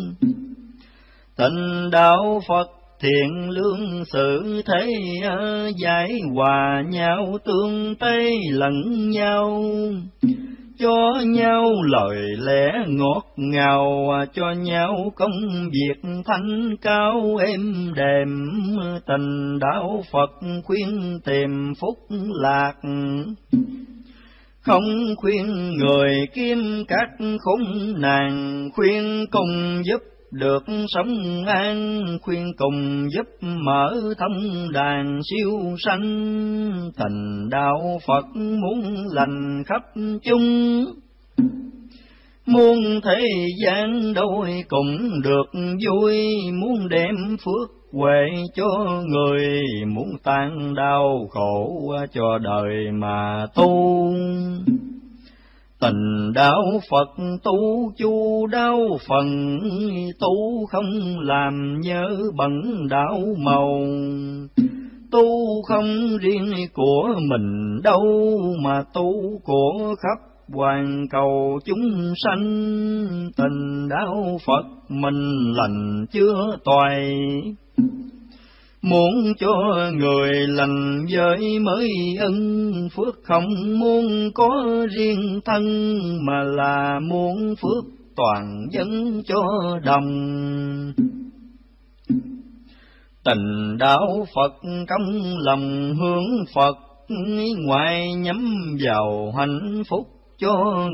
Tình đạo Phật thiện lương sự thế giải hòa nhau, tương tế lẫn nhau. Cho nhau lời lẽ ngọt ngào, cho nhau công việc thanh cao êm đềm. Tình đạo Phật khuyên tìm phúc lạc, không khuyên người kiếm các khốn nạn. Khuyên cùng giúp được sống an, khuyên cùng giúp mở thông đàn siêu sanh. Tình đạo Phật muốn lành khắp chung, muôn thế gian đôi cùng được vui. Muốn đem phước huệ cho người, muốn tan đau khổ cho đời mà tu. Tình đạo Phật tu chu đáo phần, tu không làm nhớ bận đạo màu. Tu không riêng của mình đâu, mà tu của khắp hoàn cầu chúng sanh. Tình đạo Phật mình lành chưa toại, muốn cho người lành giới mới ân. Phước không muốn có riêng thân, mà là muốn phước toàn dân cho đồng. Tình đạo Phật công lòng hướng Phật, ngoài nhắm vào hạnh phúc cho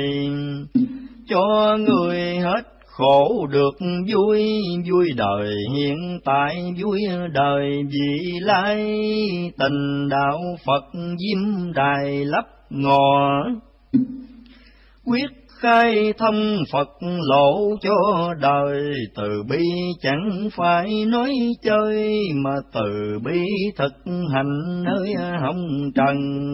người hết khổ được vui. Vui đời hiện tại, vui đời vị lai. Tình đạo Phật diêm đài lấp ngò, quyết khai thông Phật lộ cho đời. Từ bi chẳng phải nói chơi, mà từ bi thực hành nơi hồng trần.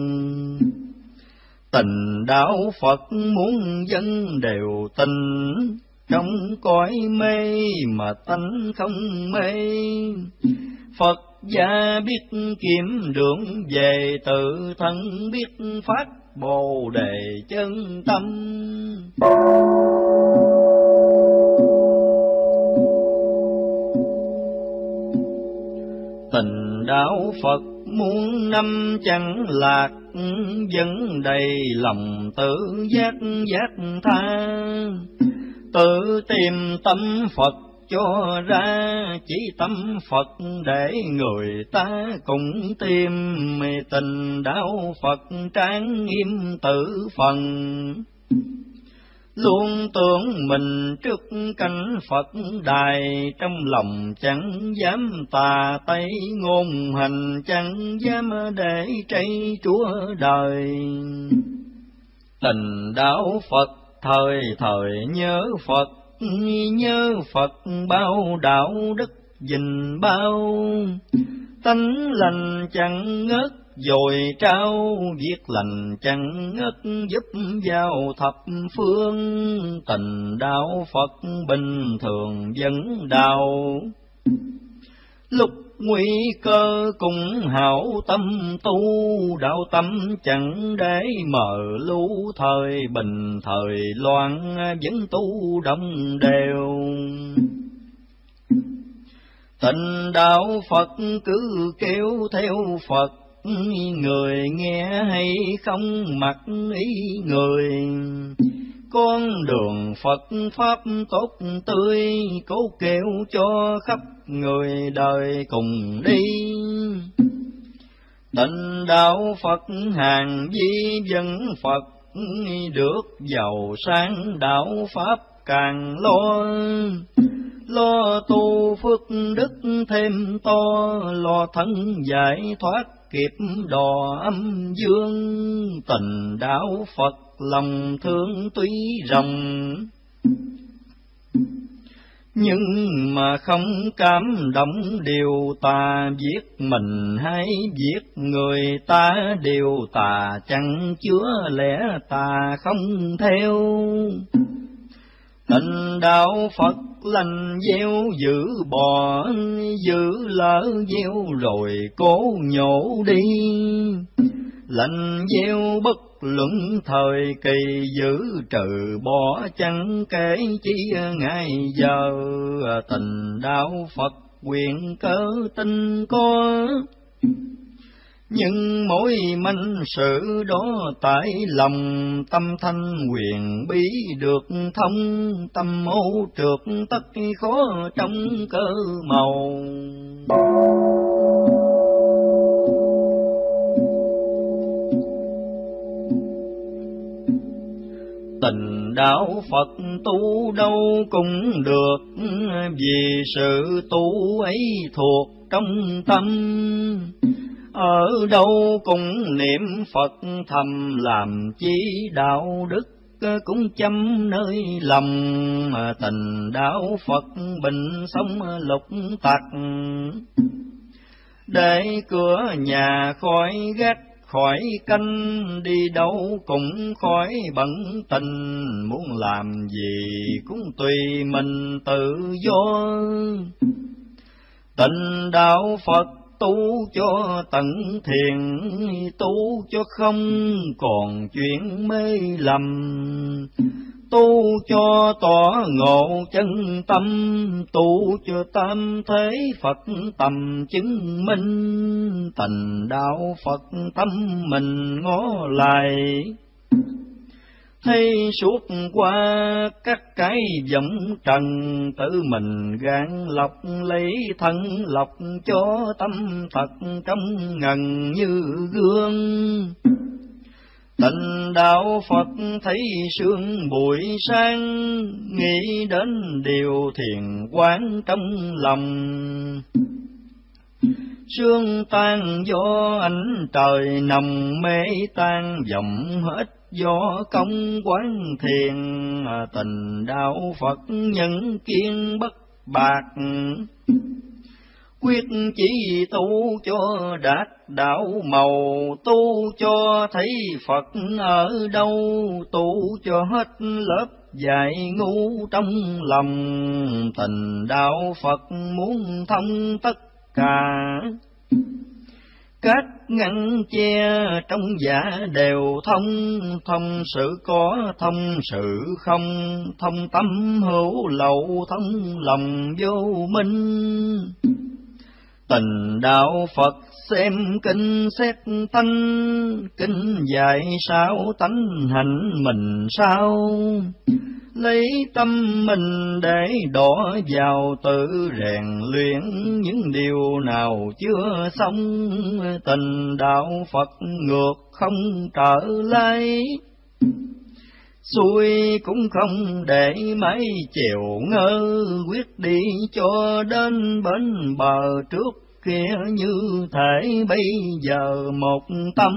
Tình đạo Phật muốn dân đều tình, trong cõi mê mà tánh không mê. Phật gia biết kiếm đường về, tự thân biết phát Bồ đề chân tâm. Tình đạo Phật muôn năm chẳng lạc, vẫn đầy lòng tự giác tha. Tự tìm tâm Phật cho ra, chỉ tâm Phật để người ta cùng tìm. Tình đạo Phật tráng nghiêm tự phần, luôn tưởng mình trước cánh Phật đài. Trong lòng chẳng dám tà tây, ngôn hành chẳng dám để trây chúa đời. Tình đạo Phật thời thời nhớ Phật, nhớ Phật bao đạo đức gìn bao. Tánh lành chẳng ngớt dồi trao, việc lành chẳng ngớt giúp vào thập phương. Tình đạo Phật bình thường vẫn đạo, lúc nguy cơ cùng hảo tâm tu. Đạo tâm chẳng để mờ lưu, thời bình thời loạn vẫn tu đồng đều. Tình đạo Phật cứ kêu theo Phật, người nghe hay không mặc ý người. Con đường Phật Pháp tốt tươi, cố kêu cho khắp người đời cùng đi. Tình đạo Phật hàng di dân Phật, được giàu sang đạo Pháp càng lo tu phước đức thêm to. Lo thân giải thoát kịp đò âm dương. Tình đạo Phật lòng thương tuy rộng, nhưng mà không cảm động điều tà. Giết mình hay giết người ta điều tà, chẳng chứa lẽ tà không theo. Tình đạo Phật lành gieo giữ bò, giữ lỡ gieo rồi cố nhổ đi. Lành gieo bất luận thời kỳ, giữ trừ bỏ chẳng kể chi ngày giờ. Tình đạo Phật quyền cớ tin có, nhưng mỗi manh sự đó tại lòng. Tâm thanh quyền bí được thông, tâm ô trượt tất khó trong cơ màu. Tình đạo Phật tu đâu cũng được, vì sự tu ấy thuộc trong tâm. Ở đâu cũng niệm Phật thầm, làm chi đạo đức cũng chăm nơi lòng. Tình đạo Phật bình sống lục tặc, để cửa nhà khỏi gác khỏi canh. Đi đâu cũng khỏi bận tình, muốn làm gì cũng tùy mình tự do. Tình đạo Phật tu cho tận thiền, tu cho không còn chuyện mê lầm. Tu cho tỏ ngộ chân tâm, tu cho tam thế Phật tầm chứng minh. Tình đạo Phật tâm mình ngó lại, thấy suốt qua các cái vọng trần. Tự mình gạn lọc lấy thân lọc, cho tâm thật trong ngần như gương. Tình đạo Phật thấy sương buổi sáng, nghĩ đến điều thiền quán trong lòng. Sương tan do ánh trời nồng, mê tan vọng hết do công quán thiền. Tình đạo Phật nhân kiên bất bạc, quyết chỉ tu cho đạt đạo màu. Tu cho thấy Phật ở đâu, tu cho hết lớp dạy ngu trong lòng. Tình đạo Phật muốn thông tất cả, các ngăn che trong giả đều thông. Thông sự có, thông sự không, thông tâm hữu lậu, thông lòng vô minh. Tình đạo Phật xem kinh xét tánh, kinh dạy sao tánh hành mình sao. Lấy tâm mình để đổ vào tự rèn luyện, những điều nào chưa xong. Tình đạo Phật ngược không trở lại, xuôi cũng không để mái chèo ngơ. Quyết đi cho đến bến bờ trước kia, như thể bây giờ một tâm.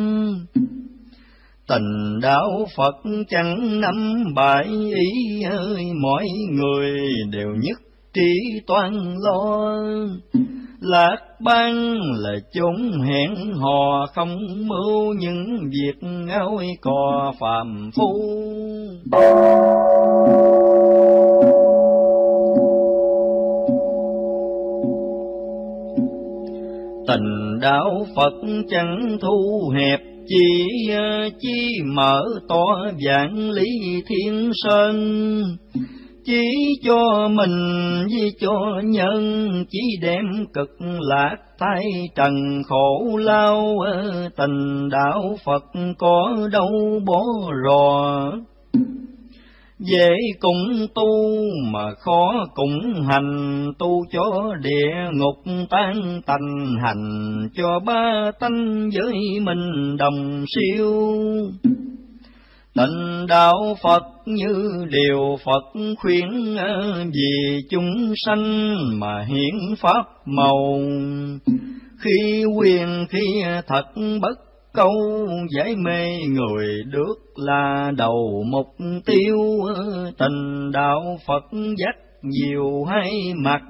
Tình đạo Phật chẳng nắm bại ý ơi, mọi người đều nhất trí toan lo. Lạc Bang là chốn hẹn hò, không mưu những việc ngáo cò phàm phu. Tình đạo Phật chẳng thu hẹp, chỉ mở to vạn lý thiên sơn. Chỉ cho mình với cho nhân, chỉ đem cực lạc thay trần khổ lao. Tình đạo Phật có đâu bỏ rò, dễ cũng tu mà khó cũng hành. Tu cho địa ngục tan tành, hành cho ba tánh với mình đồng siêu. Tình đạo Phật như điều Phật khuyên, vì chúng sanh mà hiển pháp màu. khi quyền khi thật bất câu, giải mê người được là đầu mục tiêu. Tình đạo Phật dắt nhiều hai mặt,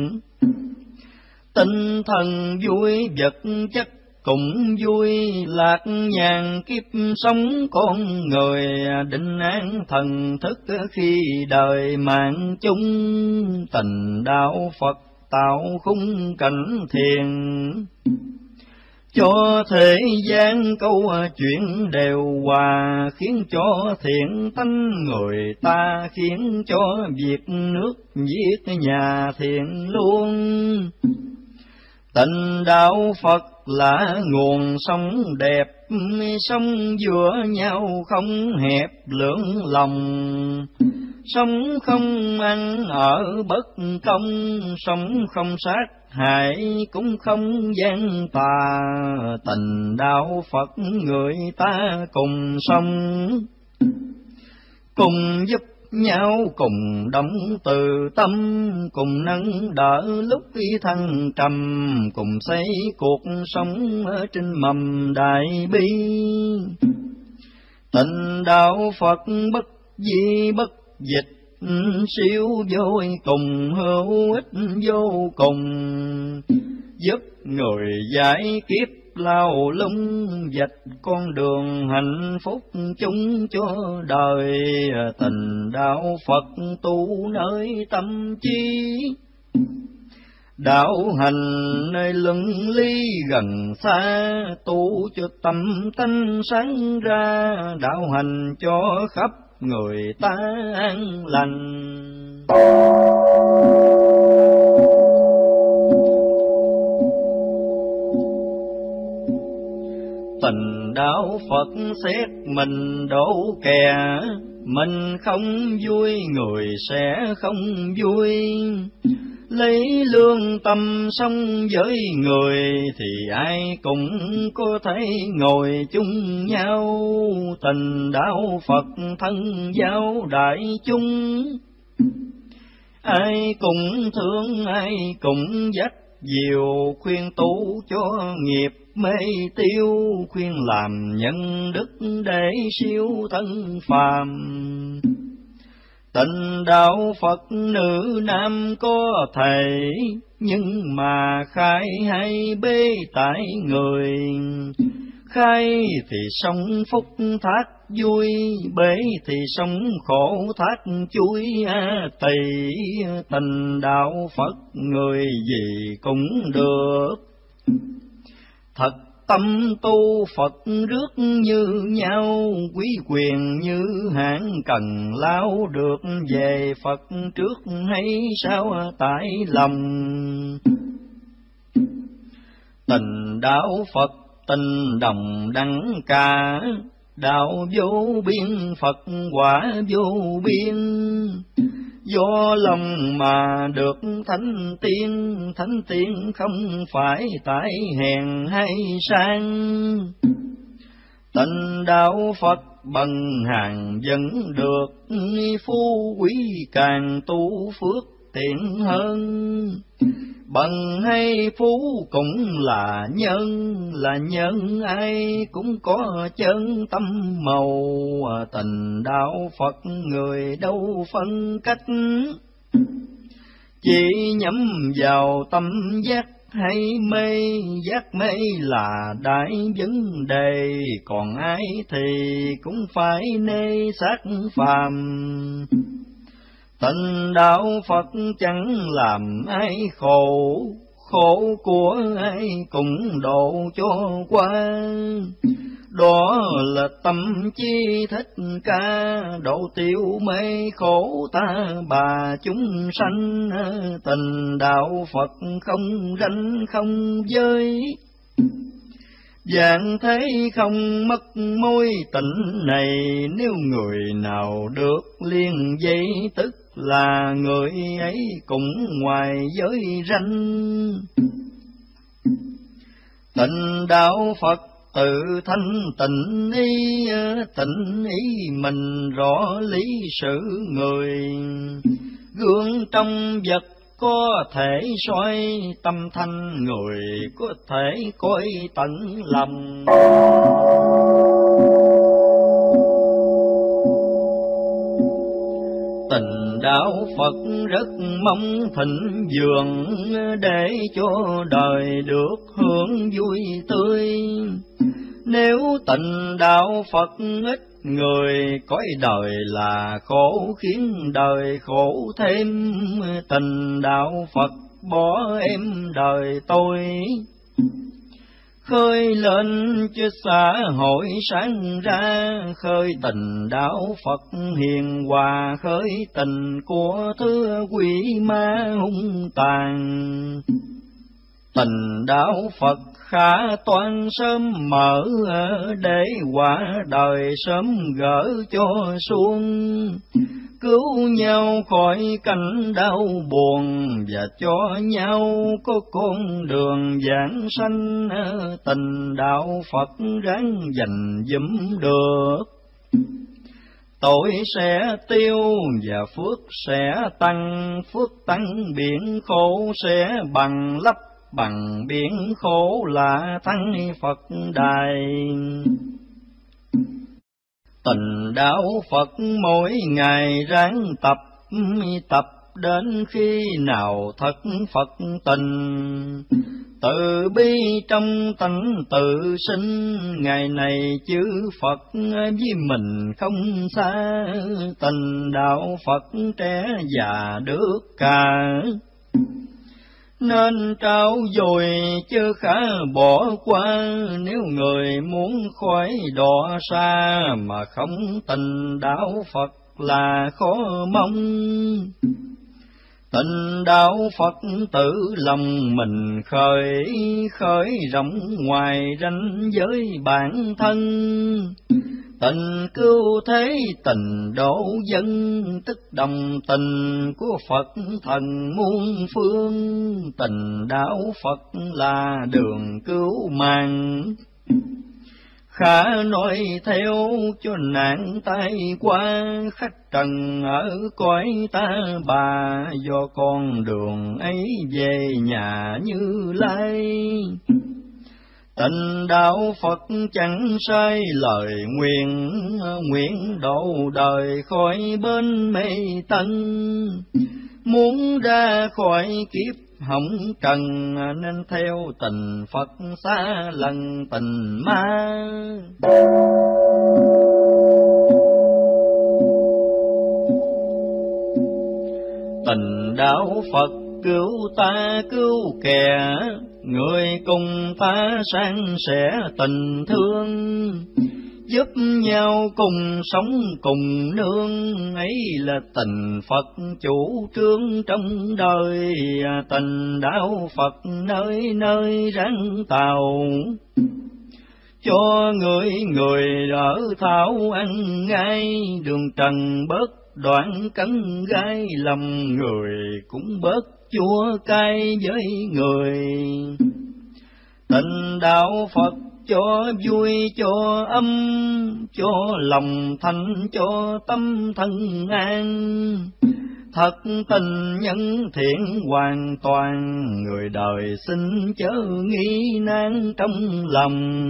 tinh thần vui vật chất cũng vui, lạc nhàn kiếp sống con người, định an thần thức khi đời mạng chung. Tình đạo Phật tạo khung cảnh thiền, cho thế gian câu chuyện đều hòa, khiến cho thiện tánh người ta, khiến cho việc nước viết nhà thiện luôn. Tình đạo Phật là nguồn sống đẹp, sống giữa nhau không hẹp lưỡng lòng, sống không ăn ở bất công, sống không sát hại cũng không gian tà. Tình đạo Phật người ta cùng sống, cùng giúp nhau, cùng đóng từ tâm, cùng nâng đỡ lúc thăng trầm, cùng xây cuộc sống ở trên mầm đại bi. Tình đạo Phật bất di bất dịch, siêu vô cùng, hữu ích vô cùng, giúp người giải kiếp lao lung, dạch con đường hạnh phúc chung cho đời. Tình đạo Phật tu nơi tâm trí, đạo hành nơi luân lý gần xa, tu cho tâm tánh sáng ra, đạo hành cho khắp người ta an lành. Tình đạo Phật xét mình đổ kè, mình không vui người sẽ không vui. Lấy lương tâm sống với người thì ai cũng có thể ngồi chung nhau. Tình đạo Phật thân giao đại chúng, ai cũng thương ai cũng dắt diều, khuyên tu cho nghiệp mê tiêu, khuyên làm nhân đức để siêu thân phàm. Tình đạo Phật nữ nam có thể, nhưng mà khai hay bế tại người. Khai thì sống phúc thác vui, bế thì sống khổ thác chuối tỳ. Tình đạo Phật người gì cũng được, thật tâm tu Phật rước như nhau, quý quyền như hạng cần lao được về Phật trước hay sao tại lòng. Tình đạo Phật tình đồng đẳng ca, đạo vô biên Phật quả vô biên. Do lòng mà được thánh tiên không phải tại hèn hay sang. Tình đạo Phật bằng hàng vẫn được, phú quý càng tu phước tiện hơn. Bằng hay phú cũng là nhân ai cũng có chân tâm màu. Tình đạo Phật người đâu phân cách, chỉ nhắm vào tâm giác hay mê. Giác mê là đại vấn đề, còn ai thì cũng phải nê xác phàm. Tình đạo Phật chẳng làm ai khổ, khổ của ai cũng độ cho qua. Đó là tâm chi thích ca, độ tiêu mê khổ ta bà chúng sanh. Tình đạo Phật không ranh không giới, dạng thế không mất mối tình này. Nếu người nào được liên dây tức là người ấy cũng ngoài giới ranh. Tình đạo Phật tự thanh tịnh ý mình rõ lý sự người. Gương trong vật có thể soi tâm thanh, người có thể coi tận lòng. Tình đạo Phật rất mong thịnh vượng, để cho đời được hưởng vui tươi. Nếu tình đạo Phật ít, người cõi đời là khổ, khiến đời khổ thêm. Tình đạo Phật bỏ em đời tôi, khơi lên cho xã hội sáng ra. Khơi tình đạo Phật hiền hòa, khơi tình của thứ quỷ ma hung tàn. Tình đạo Phật khả toan sớm mở, để quả đời sớm gỡ cho xuống. Cứu nhau khỏi cảnh đau buồn, và cho nhau có con đường giảng sanh. Tình đạo Phật ráng dành dụm được, tội sẽ tiêu và phước sẽ tăng. Phước tăng biển khổ sẽ bằng lấp, bằng biển khổ là thắng Phật đài. Tình đạo Phật mỗi ngày ráng tập, tập đến khi nào thật Phật tình. Từ bi trong tánh tự sinh, ngày này chữ Phật với mình không xa. Tình đạo Phật trẻ già được cả, nên trao dồi chứ khả bỏ qua. Nếu người muốn khỏi đọa xa, mà không tình đạo Phật là khó mong. Tình đạo Phật tự lòng mình khởi, khởi rộng ngoài ranh giới bản thân. Tình cứu thế tình độ dân, tức đồng tình của Phật thần muôn phương. Tình đạo Phật là đường cứu mạng, khả nói theo cho nạn tai qua. Khách trần ở cõi ta bà, do con đường ấy về nhà Như Lai. Tình đạo Phật chẳng sai lời nguyện, nguyện độ đời khỏi bên mê tân. Muốn ra khỏi kiếp hồng trần, nên theo tình Phật xa lần tình ma. Tình đạo Phật cứu ta cứu kẻ, người cùng ta san sẻ tình thương. Giúp nhau cùng sống cùng nương, ấy là tình Phật chủ trương trong đời. Tình đạo Phật nơi nơi ráng tạo, cho người đỡ thảo ăn ngay. Đường trần bớt đoạn cắn gai, lòng người cũng bớt chua cay với người. Tình đạo Phật cho vui cho âm, cho lòng thanh cho tâm thân an. Thật tình nhân thiện hoàn toàn, người đời xin chớ nghi nan trong lòng.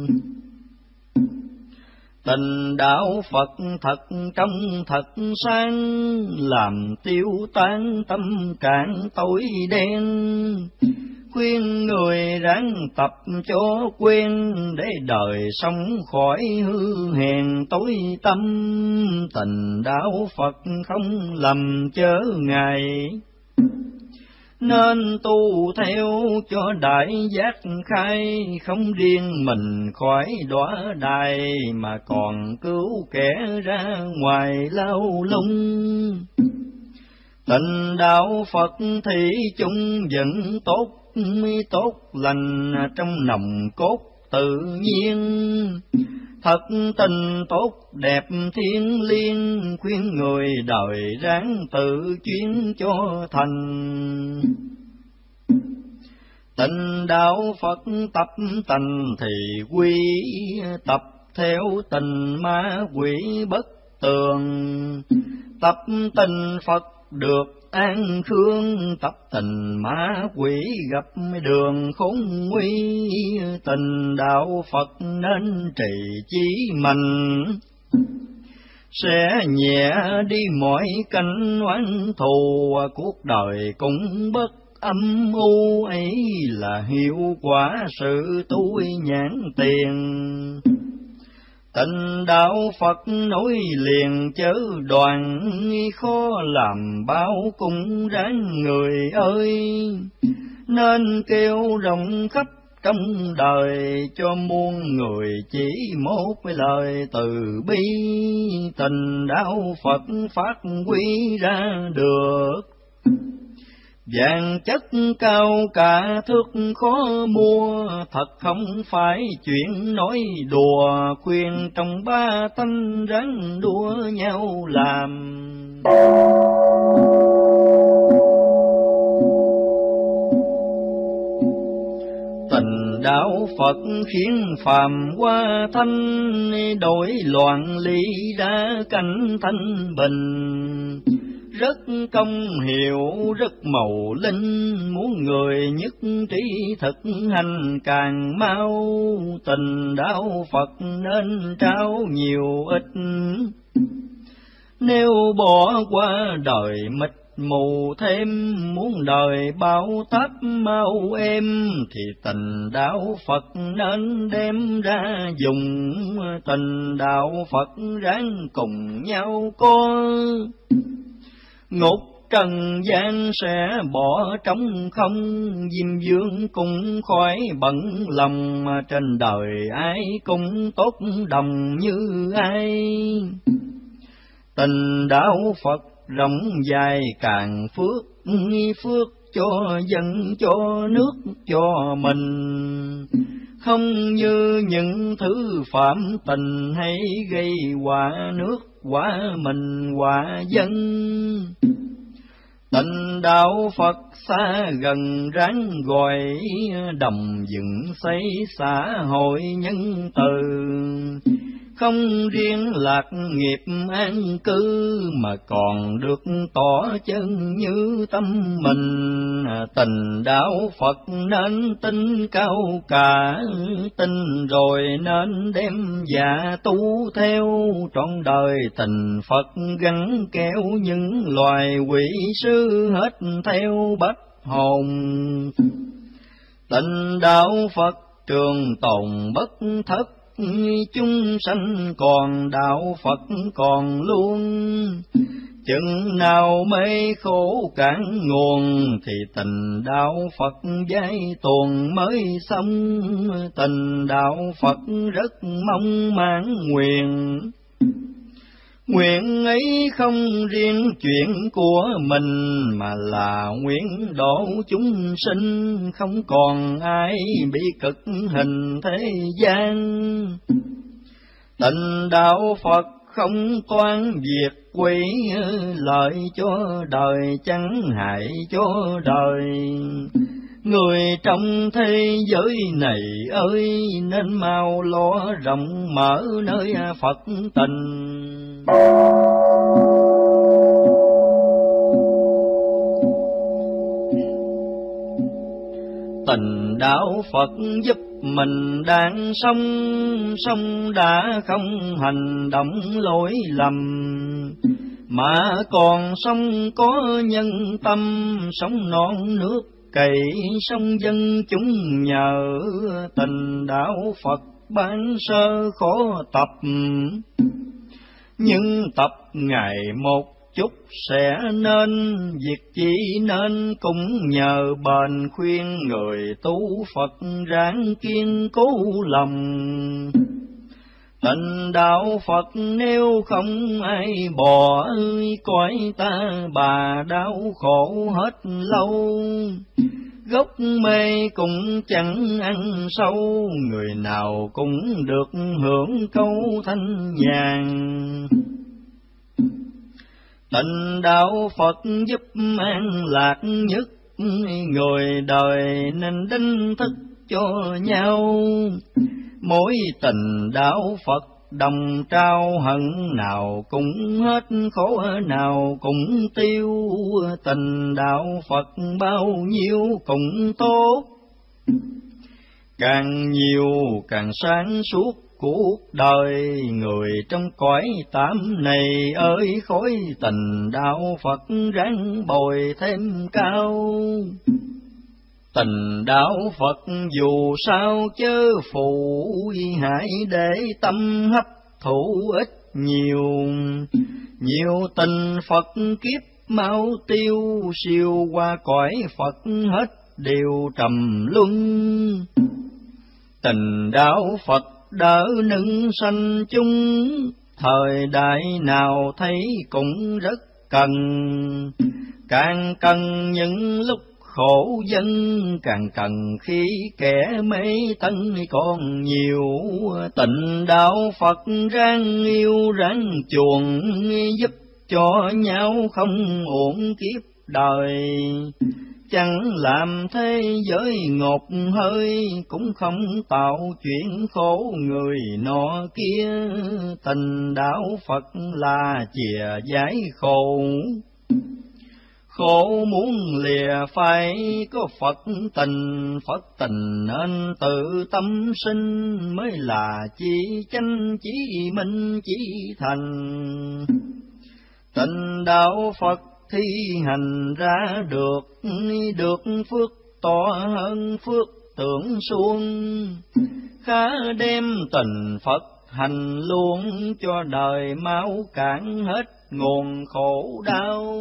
Tình đạo Phật thật trong thật sáng, làm tiêu tan tâm trạng tối đen. Khuyên người ráng tập cho quen, để đời sống khỏi hư hèn tối tâm. Tình đạo Phật không lầm chớ ngài, nên tu theo cho đại giác khai. Không riêng mình khỏi đọa đài, mà còn cứu kẻ ra ngoài lao lung. Tình đạo Phật thì chung vẫn tốt, tốt lành trong nòng cốt tự nhiên. Thật tình tốt đẹp thiên liêng, khuyên người đời ráng tự chuyên cho thành. Tình đạo Phật tập tành thì quy, tập theo tình ma quỷ bất tường. Tập tình Phật được An Khương, tập tình mã quỷ gặp đường khốn nguy. Tình đạo Phật nên trì chí mạnh, sẽ nhẹ đi mọi canh oán thù. Cuộc đời cũng bất âm u, ấy là hiệu quả sự tu nhãn tiền. Tình đạo Phật nối liền chớ đoàn, khó làm bao cũng ráng người ơi. Nên kêu rộng khắp trong đời, cho muôn người chỉ một lời từ bi. Tình đạo Phật phát huy ra được, vàng chất cao cả thước khó mua. Thật không phải chuyện nói đùa, khuyên trong ba tánh ráng đua nhau làm. Tình đạo Phật khiến phàm qua thanh, đổi loạn lý ra cảnh thanh bình. Rất công hiệu rất màu linh, muốn người nhất trí thực hành càng mau. Tình đạo Phật nên trao nhiều ít, nếu bỏ qua đời mịt mù thêm. Muốn đời bao táp mau êm, thì tình đạo Phật nên đem ra dùng. Tình đạo Phật ráng cùng nhau có, ngục trần gian sẽ bỏ trống không. Diêm vương cũng khỏi bận lòng, trên đời ai cũng tốt đồng như ai. Tình đạo Phật rộng dài càng phước, phước cho dân cho nước cho mình. Không như những thứ phạm tình, hay gây họa nước họa mình họa dân. Tình đạo Phật xa gần ráng gọi, đồng dựng xây xã hội nhân từ. Không riêng lạc nghiệp an cư, mà còn được tỏ chân như tâm mình. Tình đạo Phật nên tin cao cả, tin rồi nên đem dạ tu theo. Trọn đời tình Phật gắn kéo, những loài quỷ sư hết theo bách hồn. Tình đạo Phật trường tồn bất thất, chúng sanh còn đạo Phật còn luôn. Chừng nào mê khổ cạn nguồn, thì tình đạo Phật giai tuồng mới xong. Tình đạo Phật rất mong mãn nguyện, nguyện ấy không riêng chuyện của mình, mà là nguyện độ chúng sinh. Không còn ai bị cực hình thế gian. Tình đạo Phật không toan việc quỷ, lợi cho đời chẳng hại cho đời. Người trong thế giới này ơi, nên mau lo rộng mở nơi Phật tình. Tình đạo Phật giúp mình đang sống đã không hành động lỗi lầm, mà còn sống có nhân tâm. Sống non nước cày sống dân chúng nhờ, tình đạo Phật ban sơ khó tập. Nhưng tập ngày một chút sẽ nên, việc chỉ nên cũng nhờ bền. Khuyên người tu Phật ráng kiên cố lòng, tình đạo Phật nếu không ai bỏ. Cõi ta bà đau khổ hết lâu, gốc mê cũng chẳng ăn sâu. Người nào cũng được hưởng câu thanh nhàn, tình đạo Phật giúp an lạc nhất. Người đời nên đánh thức cho nhau, mỗi tình đạo Phật đồng trao, hận nào cũng hết, khổ nào cũng tiêu. Tình đạo Phật bao nhiêu cũng tốt, càng nhiều càng sáng suốt cuộc đời. Người trong cõi tạm này ơi, khối tình đạo Phật ráng bồi thêm cao. Tình đạo Phật dù sao chớ phụ, hãy để tâm hấp thụ ít nhiều. Nhiều tình Phật kiếp mau tiêu, siêu qua cõi Phật hết đều trầm luân. Tình đạo Phật đỡ nâng sanh chúng, thời đại nào thấy cũng rất cần. Càng cần những lúc khổ dân, càng cần khi kẻ mê tân còn nhiều. Tình đạo Phật ráng yêu ráng chuộng, giúp cho nhau không uổng kiếp đời. Chẳng làm thế giới ngột hơi, cũng không tạo chuyện khổ người nọ kia. Tình đạo Phật là chìa giải khổ, khổ muốn lìa phải có Phật tình nên tự tâm sinh, mới là chỉ chánh chỉ minh chỉ thành. Tình đạo Phật thi hành ra được phước to hơn phước tưởng suông, khá đem tình Phật hành luôn, cho đời mau cạn hết nguồn khổ đau.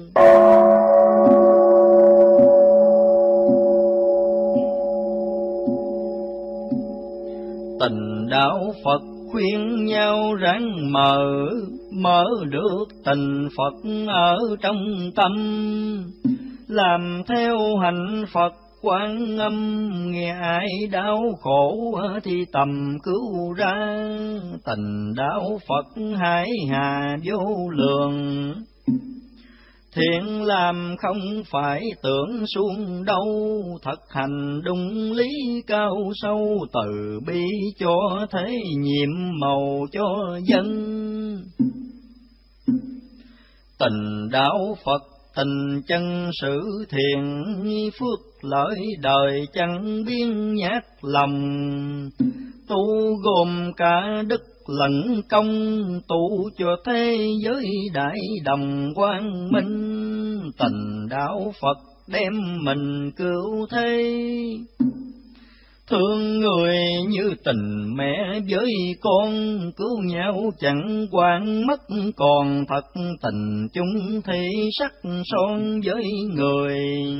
Tình đạo Phật khuyên nhau ráng mở được tình Phật ở trong tâm, làm theo hành Phật Quan Âm. Nghe ai đau khổ thì tầm cứu ra, tình đạo Phật hải hà vô lượng. Thiện làm không phải tưởng suông đâu, thật hành đúng lý cao sâu. Từ bi cho thế nhiệm màu cho dân. Tình đạo Phật tình chân sự thiện, phước lợi đời chẳng biến nhát lòng. Tu gồm cả đức lẫn công, tu cho thế giới đại đồng quang minh. Tình đạo Phật đem mình cứu thế, thương người như tình mẹ với con. Cứu nhau chẳng quan mất còn, thật tình chung thì sắc son với người.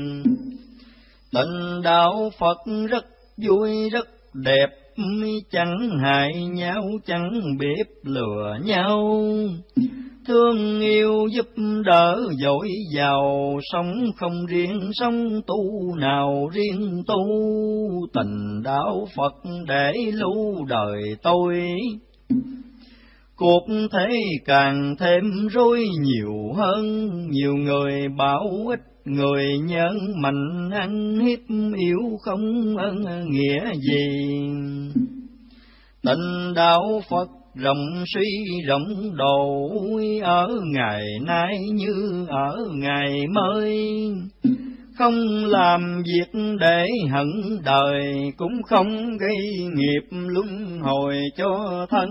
Tình đạo Phật rất vui rất đẹp, chẳng hại nhau chẳng biết lừa nhau. Thương yêu giúp đỡ dội giàu, sống không riêng sống tu nào riêng tu. Tình đạo Phật để lưu đời tôi, cuộc thế càng thêm rối nhiều hơn. Nhiều người bảo ít, người nhân mạnh ăn hiếp yếu không ân nghĩa gì. Tình đạo Phật rộng suy rộng độ, ở ngày nay như ở ngày mới. Không làm việc để hận đời, cũng không gây nghiệp luân hồi cho thân.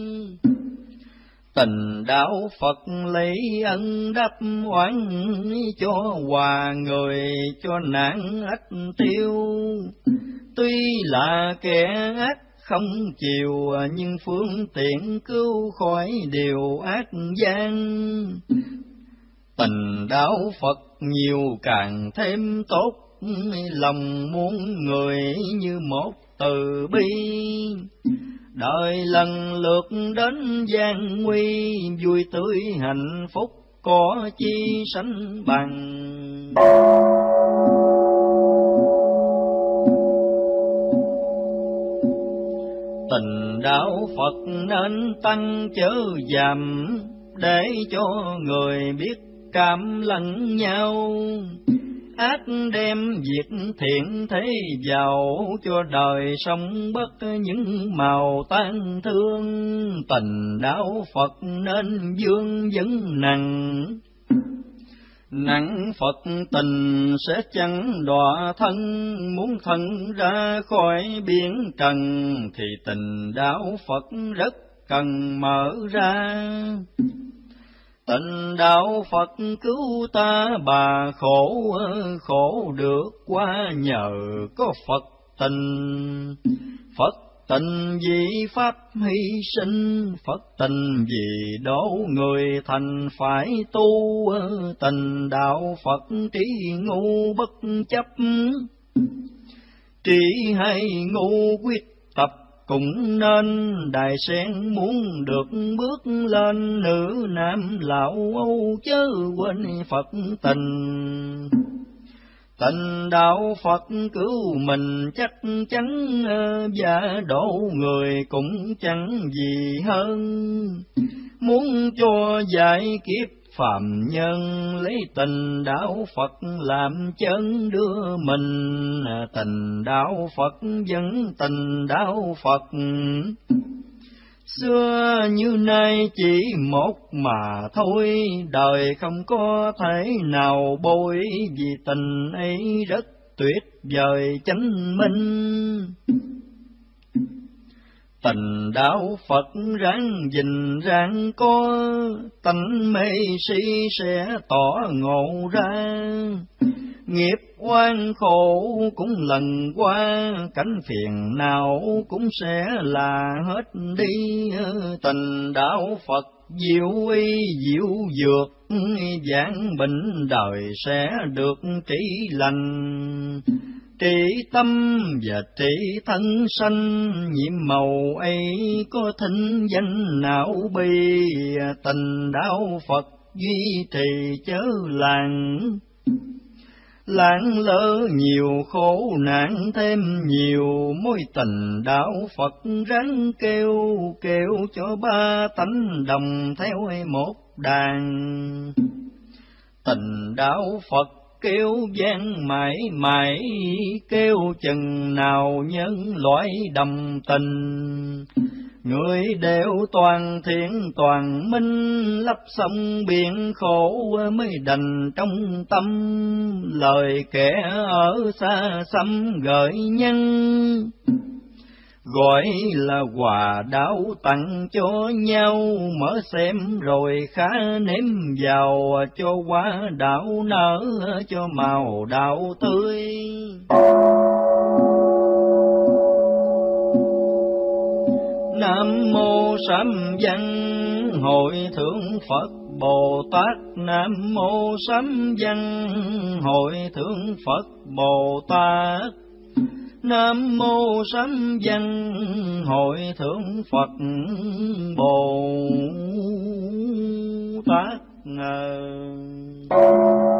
Tình đạo Phật lấy ân đáp oán, cho hòa người cho nạn ách tiêu. Tuy là kẻ ác không chiều, nhưng phương tiện cứu khỏi điều ác gian. Tình đạo Phật nhiều càng thêm tốt, lòng muôn người như một từ bi. Đời lần lượt đến gian nguy, vui tươi hạnh phúc có chi sánh bằng. Tình đạo Phật nên tăng chớ giảm, để cho người biết cảm lẫn nhau. ác đem việc thiện thế vào, cho đời sống bất những màu tan thương. Tình đạo Phật nên dương vấn nặng, nặng Phật tình sẽ chẳng đọa thân. Muốn thân ra khỏi biển trần, thì tình đạo Phật rất cần mở ra. Tình đạo Phật cứu ta bà khổ, khổ được qua nhờ có Phật tình. Phật tình vì pháp hy sinh, Phật tình vì đổ người thành phải tu. Tình đạo Phật trí ngu bất chấp, trí hay ngu quyết tập cũng nên. Đài sen muốn được bước lên, nữ nam lão âu chớ quên Phật tình. Tình đạo Phật cứu mình chắc chắn, và độ người cũng chẳng gì hơn. Muốn cho giải kiếp phàm nhân, lấy tình đạo Phật làm chân đưa mình. Tình đạo Phật vẫn tình đạo Phật, xưa như nay chỉ một mà thôi. Đời không có thể nào bôi, vì tình ấy rất tuyệt vời chánh minh. Tình đạo Phật ráng gìn ráng có, tánh mê si sẽ tỏ ngộ ra. Nghiệp oan khổ cũng lần qua, cảnh phiền não cũng sẽ là hết đi. Tình đạo Phật diệu y diệu dược, giảng bệnh đời sẽ được trị lành. Trị tâm và trị thân sanh, nhiệm màu ấy có thính danh não bi. Tình đạo Phật duy trì chớ làng, lạng lỡ nhiều khổ nạn thêm nhiều. Mối tình đạo Phật ráng kêu, kêu cho ba tánh đồng theo một đàn. Tình đạo Phật kêu vang mãi mãi, kêu chừng nào nhân loại đồng tình. Người đều toàn thiện toàn minh, lấp sông biển khổ mới đành trong tâm. Lời kẻ ở xa xăm gợi nhân, gọi là quà đạo tặng cho nhau. Mở xem rồi khá nếm vào, cho quả đạo nở, cho màu đạo tươi. Nam mô Sám Văn Hội Thượng Phật Bồ Tát. Nam mô Sám Văn Hội Thượng Phật Bồ Tát. Nam mô Sám Văn Hội Thượng Phật Bồ Tát.